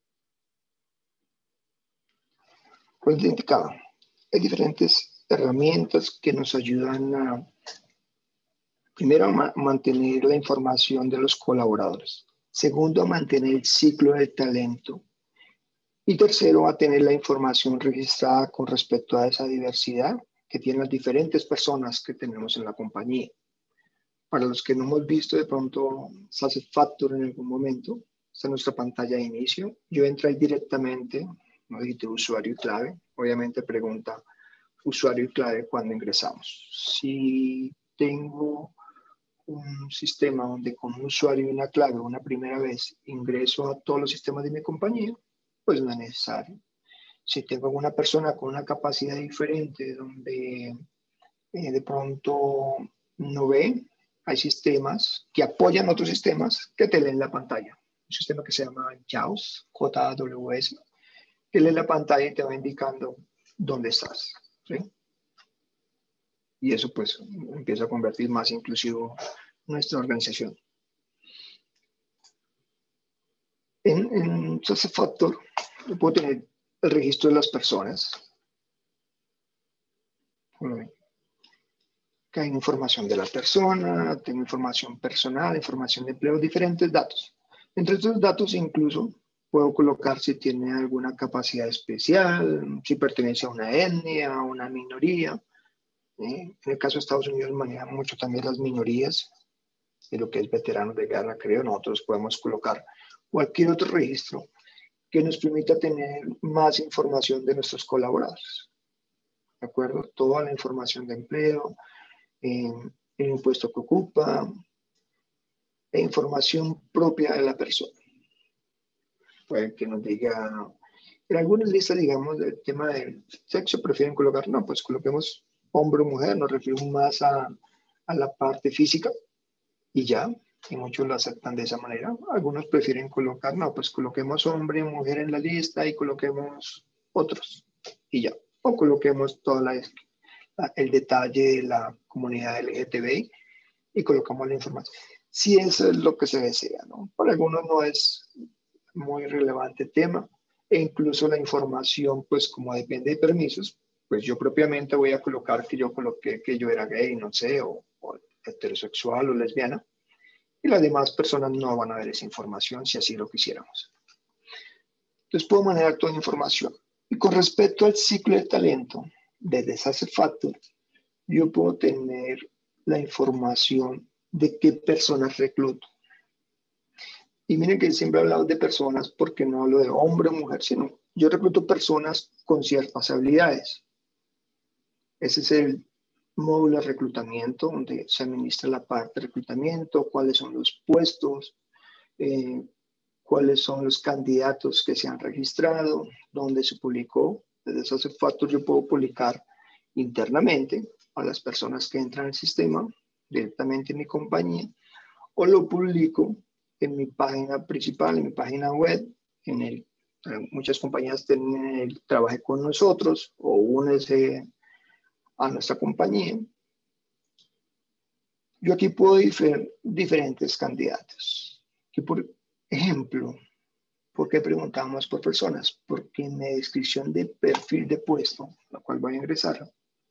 Como te indicaba, hay diferentes herramientas que nos ayudan a, primero, a ma mantener la información de los colaboradores. Segundo, a mantener el ciclo del talento. Y tercero, a tener la información registrada con respecto a esa diversidad que tienen las diferentes personas que tenemos en la compañía. Para los que no hemos visto de pronto SuccessFactors en algún momento, esta es nuestra pantalla de inicio. Yo entro ahí directamente, no digité usuario y clave. Obviamente pregunta usuario y clave cuando ingresamos. Si tengo un sistema donde con un usuario y una clave una primera vez ingreso a todos los sistemas de mi compañía, pues no es necesario. Si tengo una persona con una capacidad diferente donde eh, de pronto no ve, hay sistemas que apoyan otros sistemas que te leen la pantalla. Un sistema que se llama JAWS, J A W S, que lee la pantalla y te va indicando dónde estás, ¿sí? Y eso pues empieza a convertir más inclusivo nuestra organización. En, en SuccessFactors yo puedo tener el registro de las personas. Que hay información de la persona, tengo información personal, información de empleo, diferentes datos. Entre estos datos incluso puedo colocar si tiene alguna capacidad especial, si pertenece a una etnia, a una minoría. ¿Eh? En el caso de Estados Unidos manejan mucho también las minorías, de lo que es veteranos de guerra, creo. Nosotros podemos colocar cualquier otro registro que nos permita tener más información de nuestros colaboradores. ¿De acuerdo? Toda la información de empleo, eh, el impuesto que ocupa, e información propia de la persona. Puede que nos diga, en algunas listas, digamos, del tema del sexo, prefieren colocar, no, pues coloquemos hombre o mujer, nos referimos más a, a la parte física y ya, y muchos lo aceptan de esa manera. Algunos prefieren colocar, no, pues coloquemos hombre o mujer en la lista y coloquemos otros y ya, o coloquemos toda la, la, el detalle de la comunidad L G T B I y colocamos la información. Si eso es lo que se desea, ¿no? Para algunos no es muy relevante el tema, e incluso la información, pues como depende de permisos, pues yo propiamente voy a colocar que yo coloqué que yo era gay, no sé, o, o heterosexual o lesbiana, y las demás personas no van a ver esa información si así lo quisiéramos. Entonces puedo manejar toda la información. Y con respecto al ciclo de talento, desde SuccessFactors, yo puedo tener la información de qué personas recluto. Y miren que siempre he hablado de personas porque no hablo de hombre o mujer, sino yo recluto personas con ciertas habilidades. Ese es el módulo de reclutamiento, donde se administra la parte de reclutamiento, cuáles son los puestos, eh, cuáles son los candidatos que se han registrado, dónde se publicó. Desde SuccessFactors yo puedo publicar internamente a las personas que entran al sistema, directamente en mi compañía, o lo publico en mi página principal, en mi página web. En el, muchas compañías tienen el trabajo con nosotros o únese a nuestra compañía. Yo aquí puedo difer, diferentes candidatos. Que por ejemplo, ¿por qué preguntamos por personas? Porque en la descripción de perfil de puesto, la cual voy a ingresar,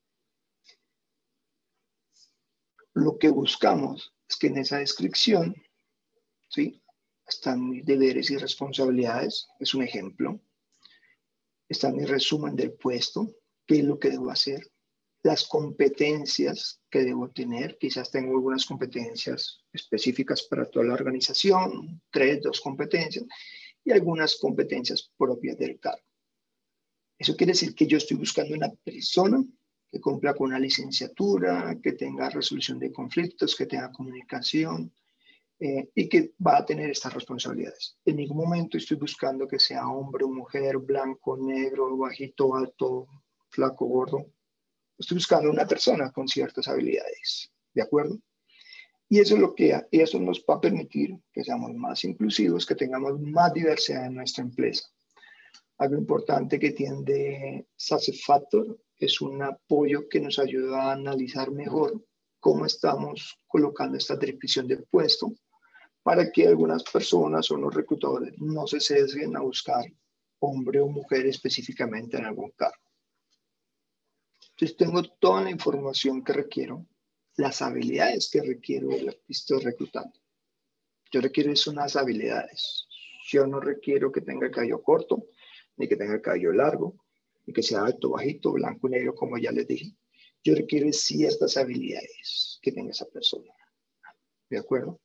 lo que buscamos es que en esa descripción, ¿sí?, están mis deberes y responsabilidades, es un ejemplo. Está mi resumen del puesto, qué es lo que debo hacer, las competencias que debo tener. Quizás tengo algunas competencias específicas para toda la organización, tres, dos competencias, y algunas competencias propias del cargo. Eso quiere decir que yo estoy buscando una persona que cumpla con una licenciatura, que tenga resolución de conflictos, que tenga comunicación, eh, y que va a tener estas responsabilidades. En ningún momento estoy buscando que sea hombre o mujer, blanco, negro, bajito, alto, flaco, gordo. Estoy buscando una persona con ciertas habilidades, ¿de acuerdo? Y eso es lo que eso nos va a permitir que seamos más inclusivos, que tengamos más diversidad en nuestra empresa. Algo importante que tiene SuccessFactors es un apoyo que nos ayuda a analizar mejor cómo estamos colocando esta descripción del puesto para que algunas personas o los reclutadores no se sesguen a buscar hombre o mujer específicamente en algún cargo. Entonces tengo toda la información que requiero, las habilidades que requiero de lo que estoy reclutando. Yo requiero es unas habilidades. Yo no requiero que tenga el cabello corto, ni que tenga el cabello largo, ni que sea alto, bajito, blanco y negro, como ya les dije. Yo requiero ciertas habilidades que tenga esa persona. ¿De acuerdo?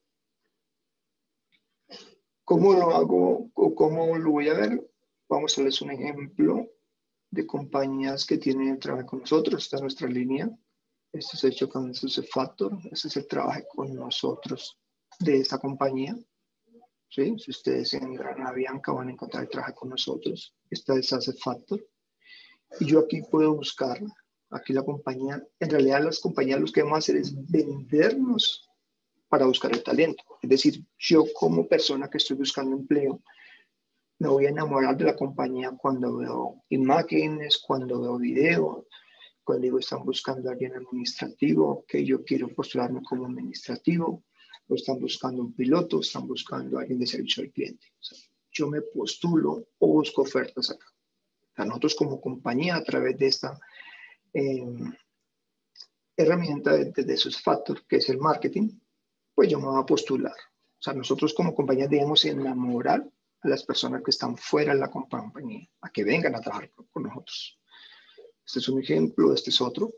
¿Cómo lo hago o cómo lo voy a ver? Vamos a darles un ejemplo de compañías que tienen trabajo con nosotros. Esta es nuestra línea. Este es hecho con Success Factor. Este es el trabajo con nosotros de esta compañía. ¿Sí? Si ustedes entran a Bianca van a encontrar el trabajo con nosotros. Esta es Success Factor. Y yo aquí puedo buscar, aquí la compañía, en realidad las compañías lo que vamos a hacer es vendernos para buscar el talento. Es decir, yo como persona que estoy buscando empleo, me voy a enamorar de la compañía cuando veo imágenes, cuando veo videos, cuando digo están buscando a alguien administrativo, que yo quiero postularme como administrativo, o están buscando un piloto, están buscando a alguien de servicio al cliente. O sea, yo me postulo o busco ofertas acá. O sea, nosotros como compañía, a través de esta eh, herramienta de, de Success Factor, que es el marketing, pues yo me voy a postular. O sea, nosotros como compañía debemos enamorar a las personas que están fuera de la compañía, a que vengan a trabajar con nosotros. Este es un ejemplo, este es otro.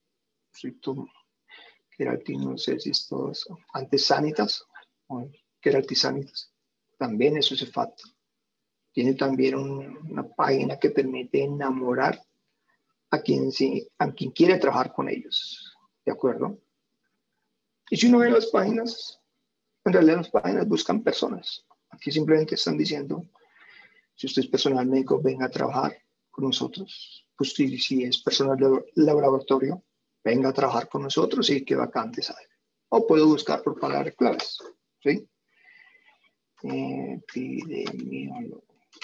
Keralty, no sé si es todo eso. Antes Sanitas, Keralty Sanitas, también eso es facto. Tiene también un, una página que permite enamorar a quien, sí, a quien quiere trabajar con ellos. ¿De acuerdo? Y si uno ve las páginas, en realidad las páginas buscan personas. Aquí simplemente están diciendo, si usted es personal médico, venga a trabajar con nosotros. Pues si, si es personal de laboratorio, venga a trabajar con nosotros y qué vacantes hay. O puedo buscar por palabras claves. ¿Sí? Epidemiólogo.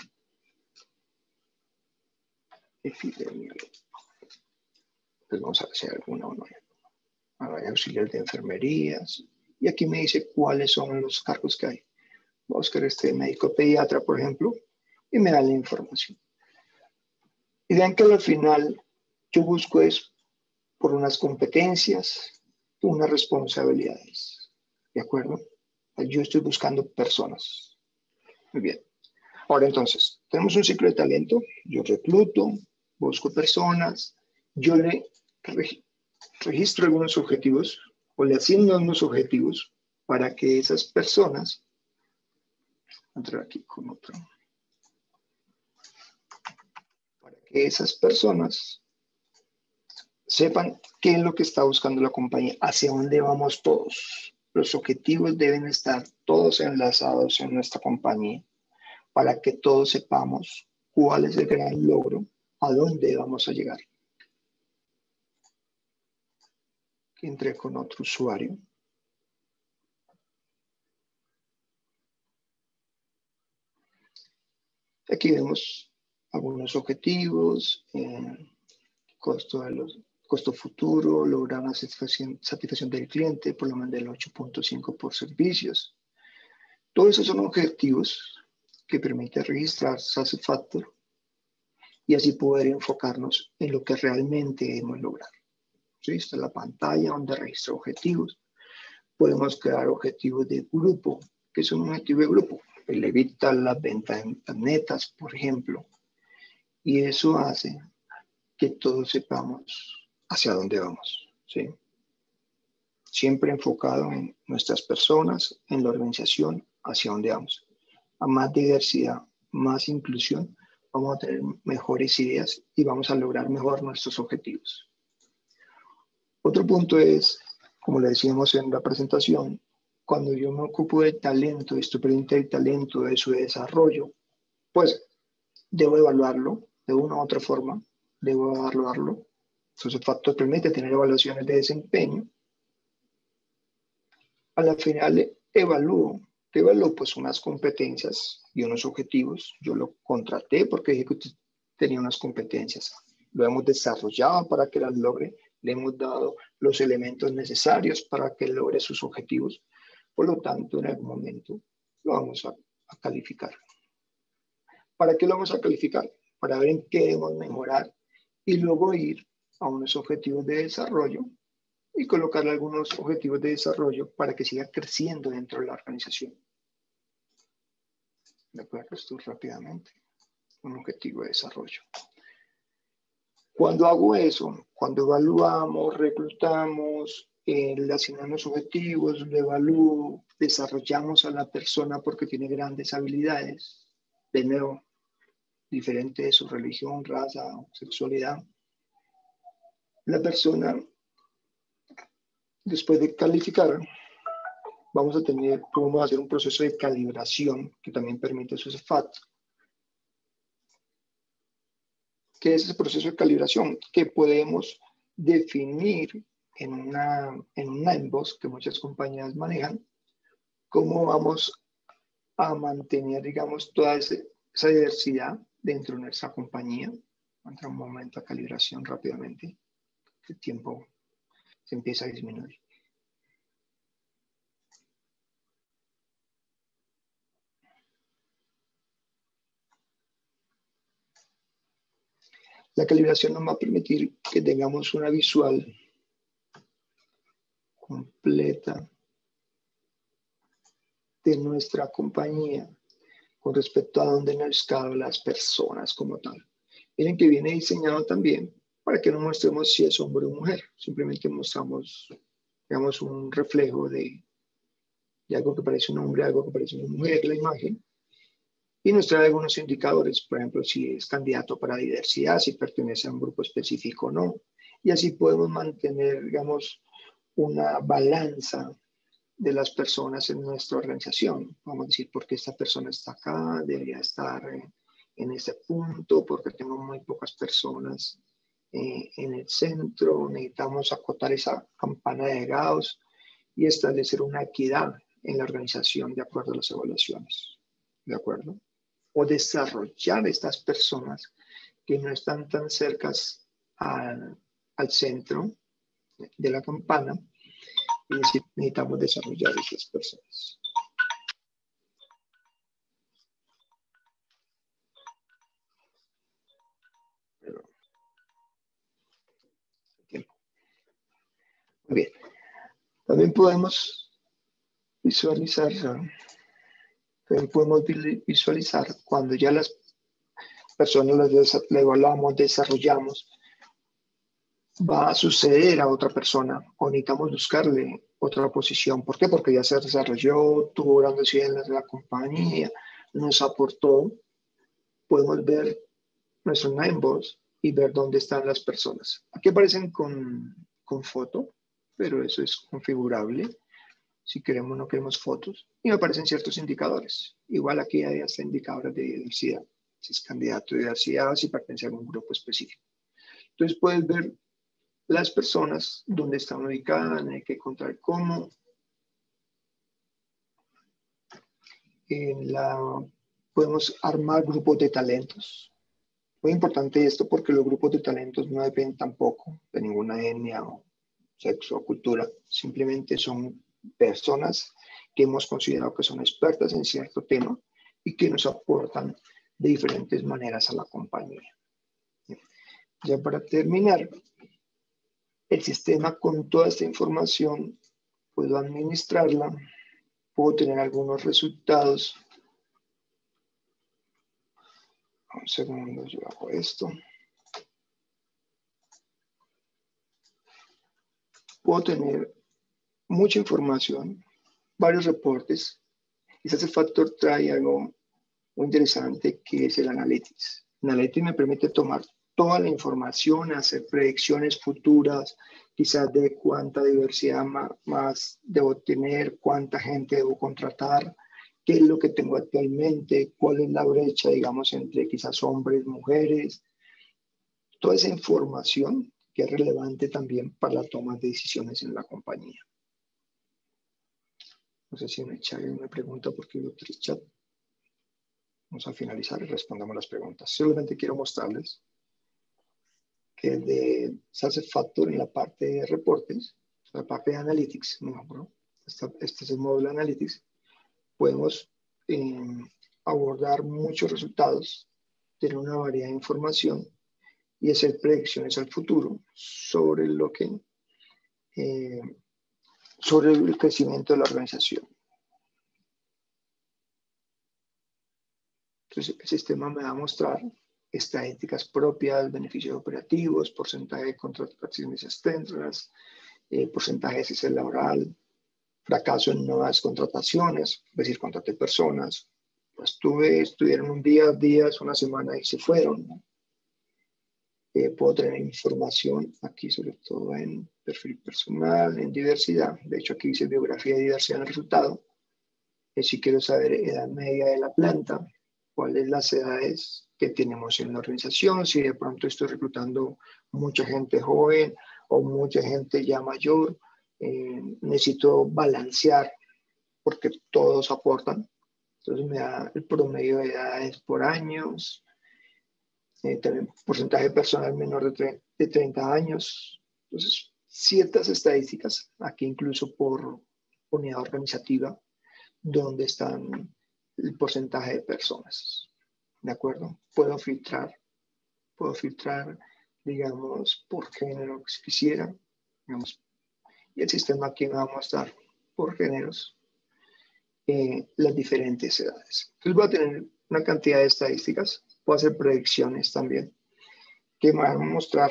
Epidemiólogo. Pues vamos a ver si hay alguna o no. Hay auxiliar de enfermerías. Y aquí me dice cuáles son los cargos que hay. Voy a buscar este médico pediatra, por ejemplo, y me da la información. Y vean que al final yo busco es por unas competencias, unas responsabilidades. ¿De acuerdo? Yo estoy buscando personas. Muy bien. Ahora entonces, tenemos un ciclo de talento. Yo recluto, busco personas, yo le registro algunos objetivos o le asigno unos objetivos para que esas personas, entrar aquí con otro, para que esas personas sepan qué es lo que está buscando la compañía, hacia dónde vamos todos. Los objetivos deben estar todos enlazados en nuestra compañía para que todos sepamos cuál es el gran logro, a dónde vamos a llegar. Entré con otro usuario. Aquí vemos algunos objetivos, eh, costo, de los, costo futuro, lograr una satisfacción, satisfacción del cliente, por lo menos del ocho punto cinco por servicios. Todos esos son objetivos que permiten registrar Success Factor y así poder enfocarnos en lo que realmente debemos lograr. ¿Sí? Esta es la pantalla donde registro objetivos. Podemos crear objetivos de grupo. ¿Qué es un objetivo de grupo? El evitar las ventas netas, por ejemplo. Y eso hace que todos sepamos hacia dónde vamos. ¿Sí? Siempre enfocado en nuestras personas, en la organización, hacia dónde vamos. A más diversidad, más inclusión, vamos a tener mejores ideas y vamos a lograr mejor nuestros objetivos. Otro punto es, como le decíamos en la presentación, cuando yo me ocupo de talento, estoy pendiente del talento, de su desarrollo, pues debo evaluarlo de una u otra forma, debo evaluarlo. Entonces, el factor permite tener evaluaciones de desempeño. A la final evalúo, evalúo pues unas competencias y unos objetivos. Yo lo contraté porque dije que tenía unas competencias. Lo hemos desarrollado para que las logre. Le hemos dado los elementos necesarios para que logre sus objetivos. Por lo tanto, en algún momento lo vamos a, a calificar. ¿Para qué lo vamos a calificar? Para ver en qué debemos mejorar y luego ir a unos objetivos de desarrollo y colocarle algunos objetivos de desarrollo para que siga creciendo dentro de la organización. ¿De acuerdo? Esto rápidamente. Un objetivo de desarrollo. Cuando hago eso, cuando evaluamos, reclutamos, eh, le asignamos objetivos, lo evalúo, desarrollamos a la persona porque tiene grandes habilidades, de nuevo, diferente de su religión, raza o sexualidad. La persona, después de calificar, vamos a tener, vamos a hacer un proceso de calibración que también permite su C E F A T. ¿Qué es ese proceso de calibración? Que podemos definir en una, en un Ninebox que muchas compañías manejan, cómo vamos a mantener, digamos, toda ese, esa diversidad dentro de nuestra compañía. Entra un momento a calibración rápidamente. El tiempo se empieza a disminuir. La calibración nos va a permitir que tengamos una visual completa de nuestra compañía con respecto a dónde nos caben las personas como tal. Miren que viene diseñado también para que no mostremos si es hombre o mujer. Simplemente mostramos, digamos, un reflejo de, de algo que parece un hombre, algo que parece una mujer, la imagen. Y nos trae algunos indicadores, por ejemplo, si es candidato para diversidad, si pertenece a un grupo específico o no. Y así podemos mantener, digamos, una balanza de las personas en nuestra organización. Vamos a decir, ¿por qué esta persona está acá? Debería estar en, en este punto, porque tengo muy pocas personas eh, en el centro. Necesitamos acotar esa campana de Gauss y establecer una equidad en la organización de acuerdo a las evaluaciones. ¿De acuerdo? O desarrollar estas personas que no están tan cercas al, al centro de la campana, y necesitamos desarrollar esas personas. Pero, tiempo. Muy bien. También podemos visualizar, también podemos visualizar cuando ya las personas las evaluamos, desarrollamos, va a suceder a otra persona o necesitamos buscarle otra posición. ¿Por qué? Porque ya se desarrolló, tuvo grandes ideas en la compañía, nos aportó. Podemos ver nuestro Ninebox y ver dónde están las personas. Aquí aparecen con, con foto, pero eso es configurable. Si queremos o no queremos fotos. Y me aparecen ciertos indicadores. Igual aquí hay hasta indicadores de diversidad. Si es candidato de diversidad, si pertenece a algún grupo específico. Entonces puedes ver las personas, dónde están ubicadas, en qué encontrar cómo. En la, podemos armar grupos de talentos. Muy importante esto porque los grupos de talentos no dependen tampoco de ninguna etnia o sexo o cultura. Simplemente son personas que hemos considerado que son expertas en cierto tema y que nos aportan de diferentes maneras a la compañía. Ya para terminar, el sistema con toda esta información puedo administrarla, puedo tener algunos resultados. Un segundo, yo hago esto. Puedo tener mucha información, varios reportes. Y ese factor trae algo muy interesante que es el Analytics. El Analytics me permite tomar toda la información, hacer predicciones futuras, quizás de cuánta diversidad más, más debo tener, cuánta gente debo contratar, qué es lo que tengo actualmente, cuál es la brecha, digamos, entre quizás hombres, mujeres. Toda esa información que es relevante también para la toma de decisiones en la compañía. No sé si me echaré una pregunta porque hay otro chat. Vamos a finalizar y respondamos las preguntas. Solamente quiero mostrarles que de Success Factor en la parte de reportes, la parte de Analytics, no, este, este es el módulo de Analytics, podemos eh, abordar muchos resultados, tener una variedad de información y hacer predicciones al futuro sobre lo que, eh, sobre el crecimiento de la organización. Entonces, el sistema me va a mostrar estadísticas propias, beneficios operativos, porcentaje de contrataciones externas, eh, porcentaje de cese laboral, fracaso en nuevas contrataciones, es decir, contraté personas, pues tuve, estuvieron un día, días, una semana y se fueron, ¿no? Eh, puedo tener información aquí, sobre todo en perfil personal, en diversidad. De hecho, aquí dice biografía y diversidad en el resultado. Eh, si quiero saber edad media de la planta, cuáles las edades que tenemos en la organización, si de pronto estoy reclutando mucha gente joven o mucha gente ya mayor, eh, necesito balancear porque todos aportan. Entonces me da el promedio de edades por años, eh, también porcentaje de personal menor de, de treinta años. Entonces, ciertas estadísticas, aquí incluso por unidad organizativa, donde están el porcentaje de personas. ¿De acuerdo? Puedo filtrar, puedo filtrar, digamos, por género si quisiera, digamos, y el sistema aquí me va a mostrar por géneros eh, las diferentes edades. Entonces voy a tener una cantidad de estadísticas, puedo hacer predicciones también, que me van a mostrar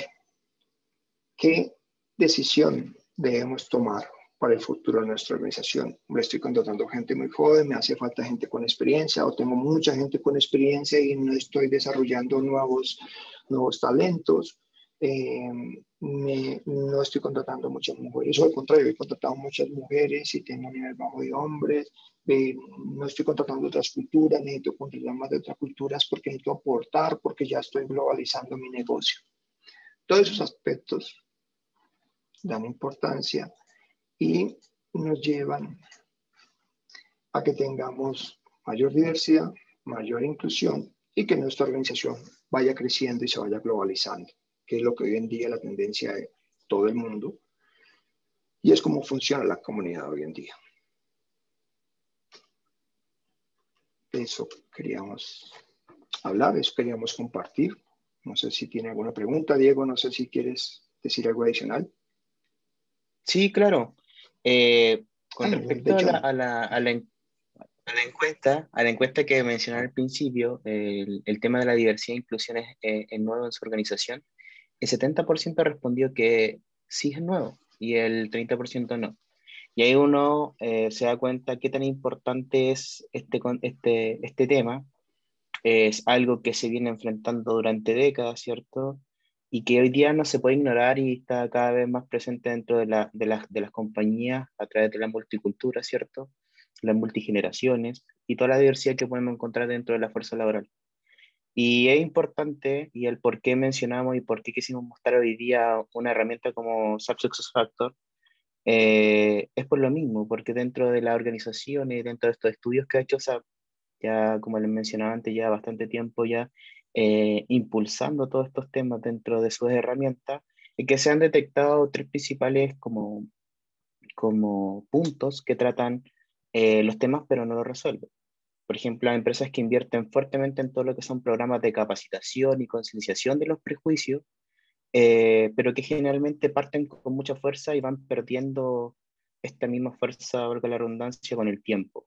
qué decisión debemos tomar para el futuro de nuestra organización. Me estoy contratando gente muy joven, me hace falta gente con experiencia, o tengo mucha gente con experiencia y no estoy desarrollando nuevos, nuevos talentos. Eh, me, no estoy contratando muchas mujeres, o al contrario, he contratado muchas mujeres y tengo un nivel bajo de hombres. Eh, no estoy contratando otras culturas, necesito contratar más de otras culturas porque necesito aportar, porque ya estoy globalizando mi negocio. Todos esos aspectos dan importancia y nos llevan a que tengamos mayor diversidad, mayor inclusión y que nuestra organización vaya creciendo y se vaya globalizando, que es lo que hoy en día es la tendencia de todo el mundo y es como funciona la comunidad hoy en día. De eso queríamos hablar, eso queríamos compartir. No sé si tiene alguna pregunta, Diego, no sé si quieres decir algo adicional. Sí, claro. Eh, con Ah, de respecto a hecho la, no. a la, a la, a la encuesta, a la encuesta que mencioné al principio, el, el tema de la diversidad e inclusión es, eh, es nuevo en su organización. El setenta por ciento respondió que sí es nuevo y el treinta por ciento no. Y ahí uno eh, se da cuenta qué tan importante es este, con- este, este tema. Es algo que se viene enfrentando durante décadas, ¿cierto? Y que hoy día no se puede ignorar y está cada vez más presente dentro de, la, de, las, de las compañías a través de la multicultura, ¿cierto? Las multigeneraciones y toda la diversidad que podemos encontrar dentro de la fuerza laboral. Y es importante, y el por qué mencionamos y por qué quisimos mostrar hoy día una herramienta como SAP Success Factor, eh, es por lo mismo, porque dentro de la organización y dentro de estos estudios que ha hecho SAP, ya como les mencionaba antes, ya bastante tiempo ya eh, impulsando todos estos temas dentro de sus herramientas, y que se han detectado tres principales como, como puntos que tratan eh, los temas pero no los resuelven. Por ejemplo, hay empresas que invierten fuertemente en todo lo que son programas de capacitación y concienciación de los prejuicios, eh, pero que generalmente parten con mucha fuerza y van perdiendo esta misma fuerza, valga la redundancia, con el tiempo.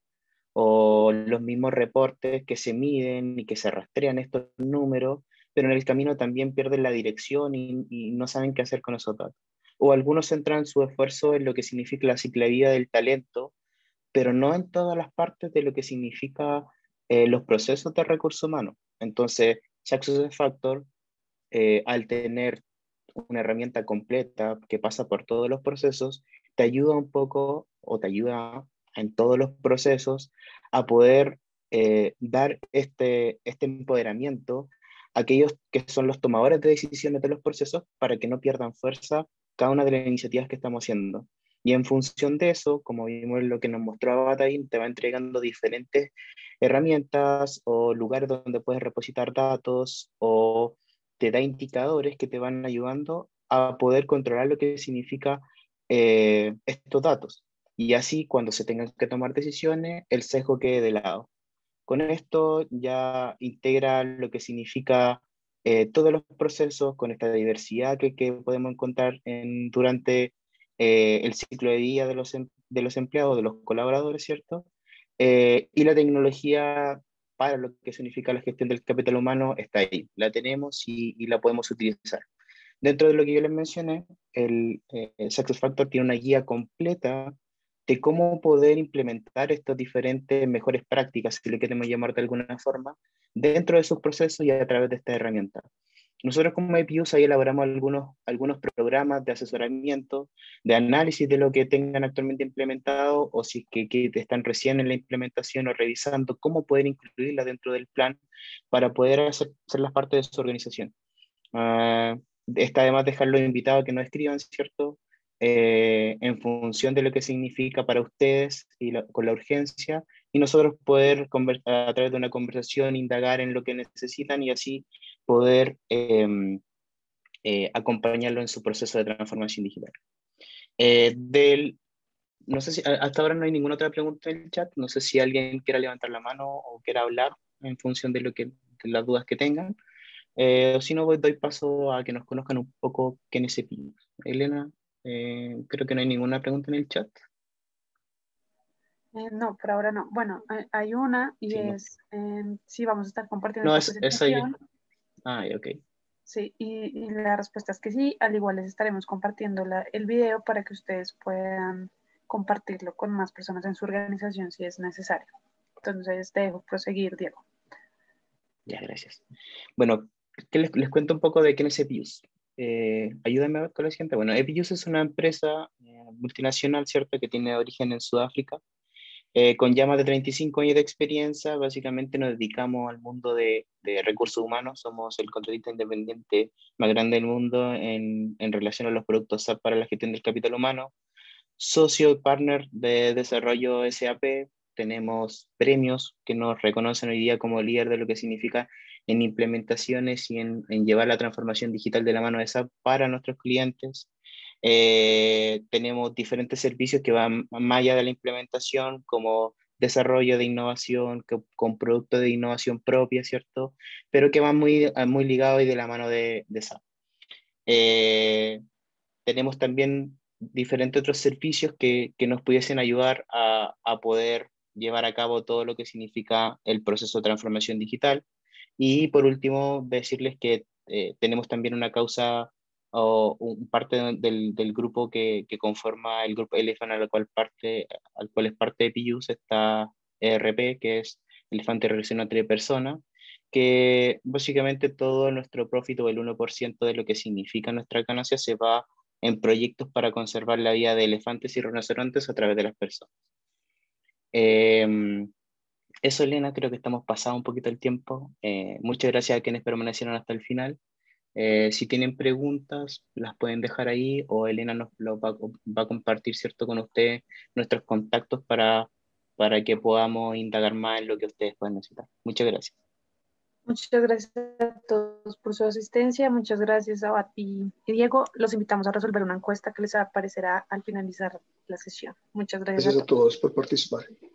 O los mismos reportes que se miden y que se rastrean estos números, pero en el camino también pierden la dirección y, y no saben qué hacer con esos datos. O algunos centran su esfuerzo en lo que significa la ciclovía del talento, pero no en todas las partes de lo que significa eh, los procesos de recursos humanos. Entonces, Success Factor, eh, al tener una herramienta completa que pasa por todos los procesos, te ayuda un poco o te ayuda en todos los procesos a poder eh, dar este, este empoderamiento a aquellos que son los tomadores de decisiones de los procesos para que no pierdan fuerza cada una de las iniciativas que estamos haciendo. Y en función de eso, como vimos en lo que nos mostró Avatain, te va entregando diferentes herramientas o lugares donde puedes repositar datos o te da indicadores que te van ayudando a poder controlar lo que significa eh, estos datos. Y así, cuando se tengan que tomar decisiones, el sesgo quede de lado. Con esto ya integra lo que significa eh, todos los procesos con esta diversidad que, que podemos encontrar en, durante eh, el ciclo de vida de los, em, de los empleados, de los colaboradores, ¿cierto? Eh, y la tecnología para lo que significa la gestión del capital humano está ahí, la tenemos y, y la podemos utilizar. Dentro de lo que yo les mencioné, el eh, SuccessFactors tiene una guía completa de cómo poder implementar estas diferentes mejores prácticas, si le queremos llamar de alguna forma, dentro de sus procesos y a través de esta herramienta. Nosotros como I P Us ahí elaboramos algunos, algunos programas de asesoramiento, de análisis de lo que tengan actualmente implementado o si que, que están recién en la implementación o revisando cómo poder incluirla dentro del plan para poder hacer, hacer las partes de su organización. Uh, está además dejarlos invitados a que nos escriban, ¿cierto? Eh, en función de lo que significa para ustedes y la, con la urgencia, y nosotros poder a través de una conversación indagar en lo que necesitan y así poder eh, eh, acompañarlo en su proceso de transformación digital. Eh, del, no sé si hasta ahora no hay ninguna otra pregunta en el chat, no sé si alguien quiera levantar la mano o quiera hablar en función de, lo que, de las dudas que tengan. Eh, o si no, voy, doy paso a que nos conozcan un poco quién es I P U. Elena, eh, creo que no hay ninguna pregunta en el chat. Eh, no, por ahora no. Bueno, hay, hay una y sí, es, no. eh, sí, vamos a estar compartiendo no, esta es, presentación. Es ah, ok. Sí, y, y la respuesta es que sí, al igual les estaremos compartiendo la, el video para que ustedes puedan compartirlo con más personas en su organización si es necesario. Entonces, te dejo proseguir, Diego. Ya, gracias. Bueno, ¿qué les, les cuento un poco de quién es I P U? Eh, ayúdame a ver con la siguiente. Bueno, I P U es una empresa eh, multinacional, ¿cierto?, que tiene origen en Sudáfrica, eh, con ya más de treinta y cinco años de experiencia. Básicamente nos dedicamos al mundo de, de recursos humanos. Somos el contratista independiente más grande del mundo en, en relación a los productos S A P para la gestión del capital humano. Socio y partner de desarrollo S A P. Tenemos premios que nos reconocen hoy día como líder de lo que significa en implementaciones y en, en llevar la transformación digital de la mano de S A P para nuestros clientes. Eh, tenemos diferentes servicios que van más allá de la implementación, como desarrollo de innovación, que, con productos de innovación propia, ¿cierto? Pero que van muy, muy ligados y de la mano de, de S A P. Eh, tenemos también diferentes otros servicios que, que nos pudiesen ayudar a, a poder llevar a cabo todo lo que significa el proceso de transformación digital. Y por último, decirles que eh, tenemos también una causa o un parte del, del grupo que, que conforma el grupo Elephant, al cual, parte, al cual es parte de P I U S, está E R P, que es Elefante Relacionante de Personas, que básicamente todo nuestro profit o el uno por ciento de lo que significa nuestra ganancia se va en proyectos para conservar la vida de elefantes y rinocerontes a través de las personas. Eh, eso, Elena, creo que estamos pasando un poquito el tiempo. Eh, muchas gracias a quienes permanecieron hasta el final. Eh, si tienen preguntas, las pueden dejar ahí o Elena nos lo va, va a compartir, ¿cierto?, con ustedes nuestros contactos para, para que podamos indagar más en lo que ustedes pueden necesitar. Muchas gracias. Muchas gracias a todos por su asistencia. Muchas gracias a Bati y Diego. Los invitamos a resolver una encuesta que les aparecerá al finalizar la sesión. Muchas gracias, gracias a todos. a todos por participar.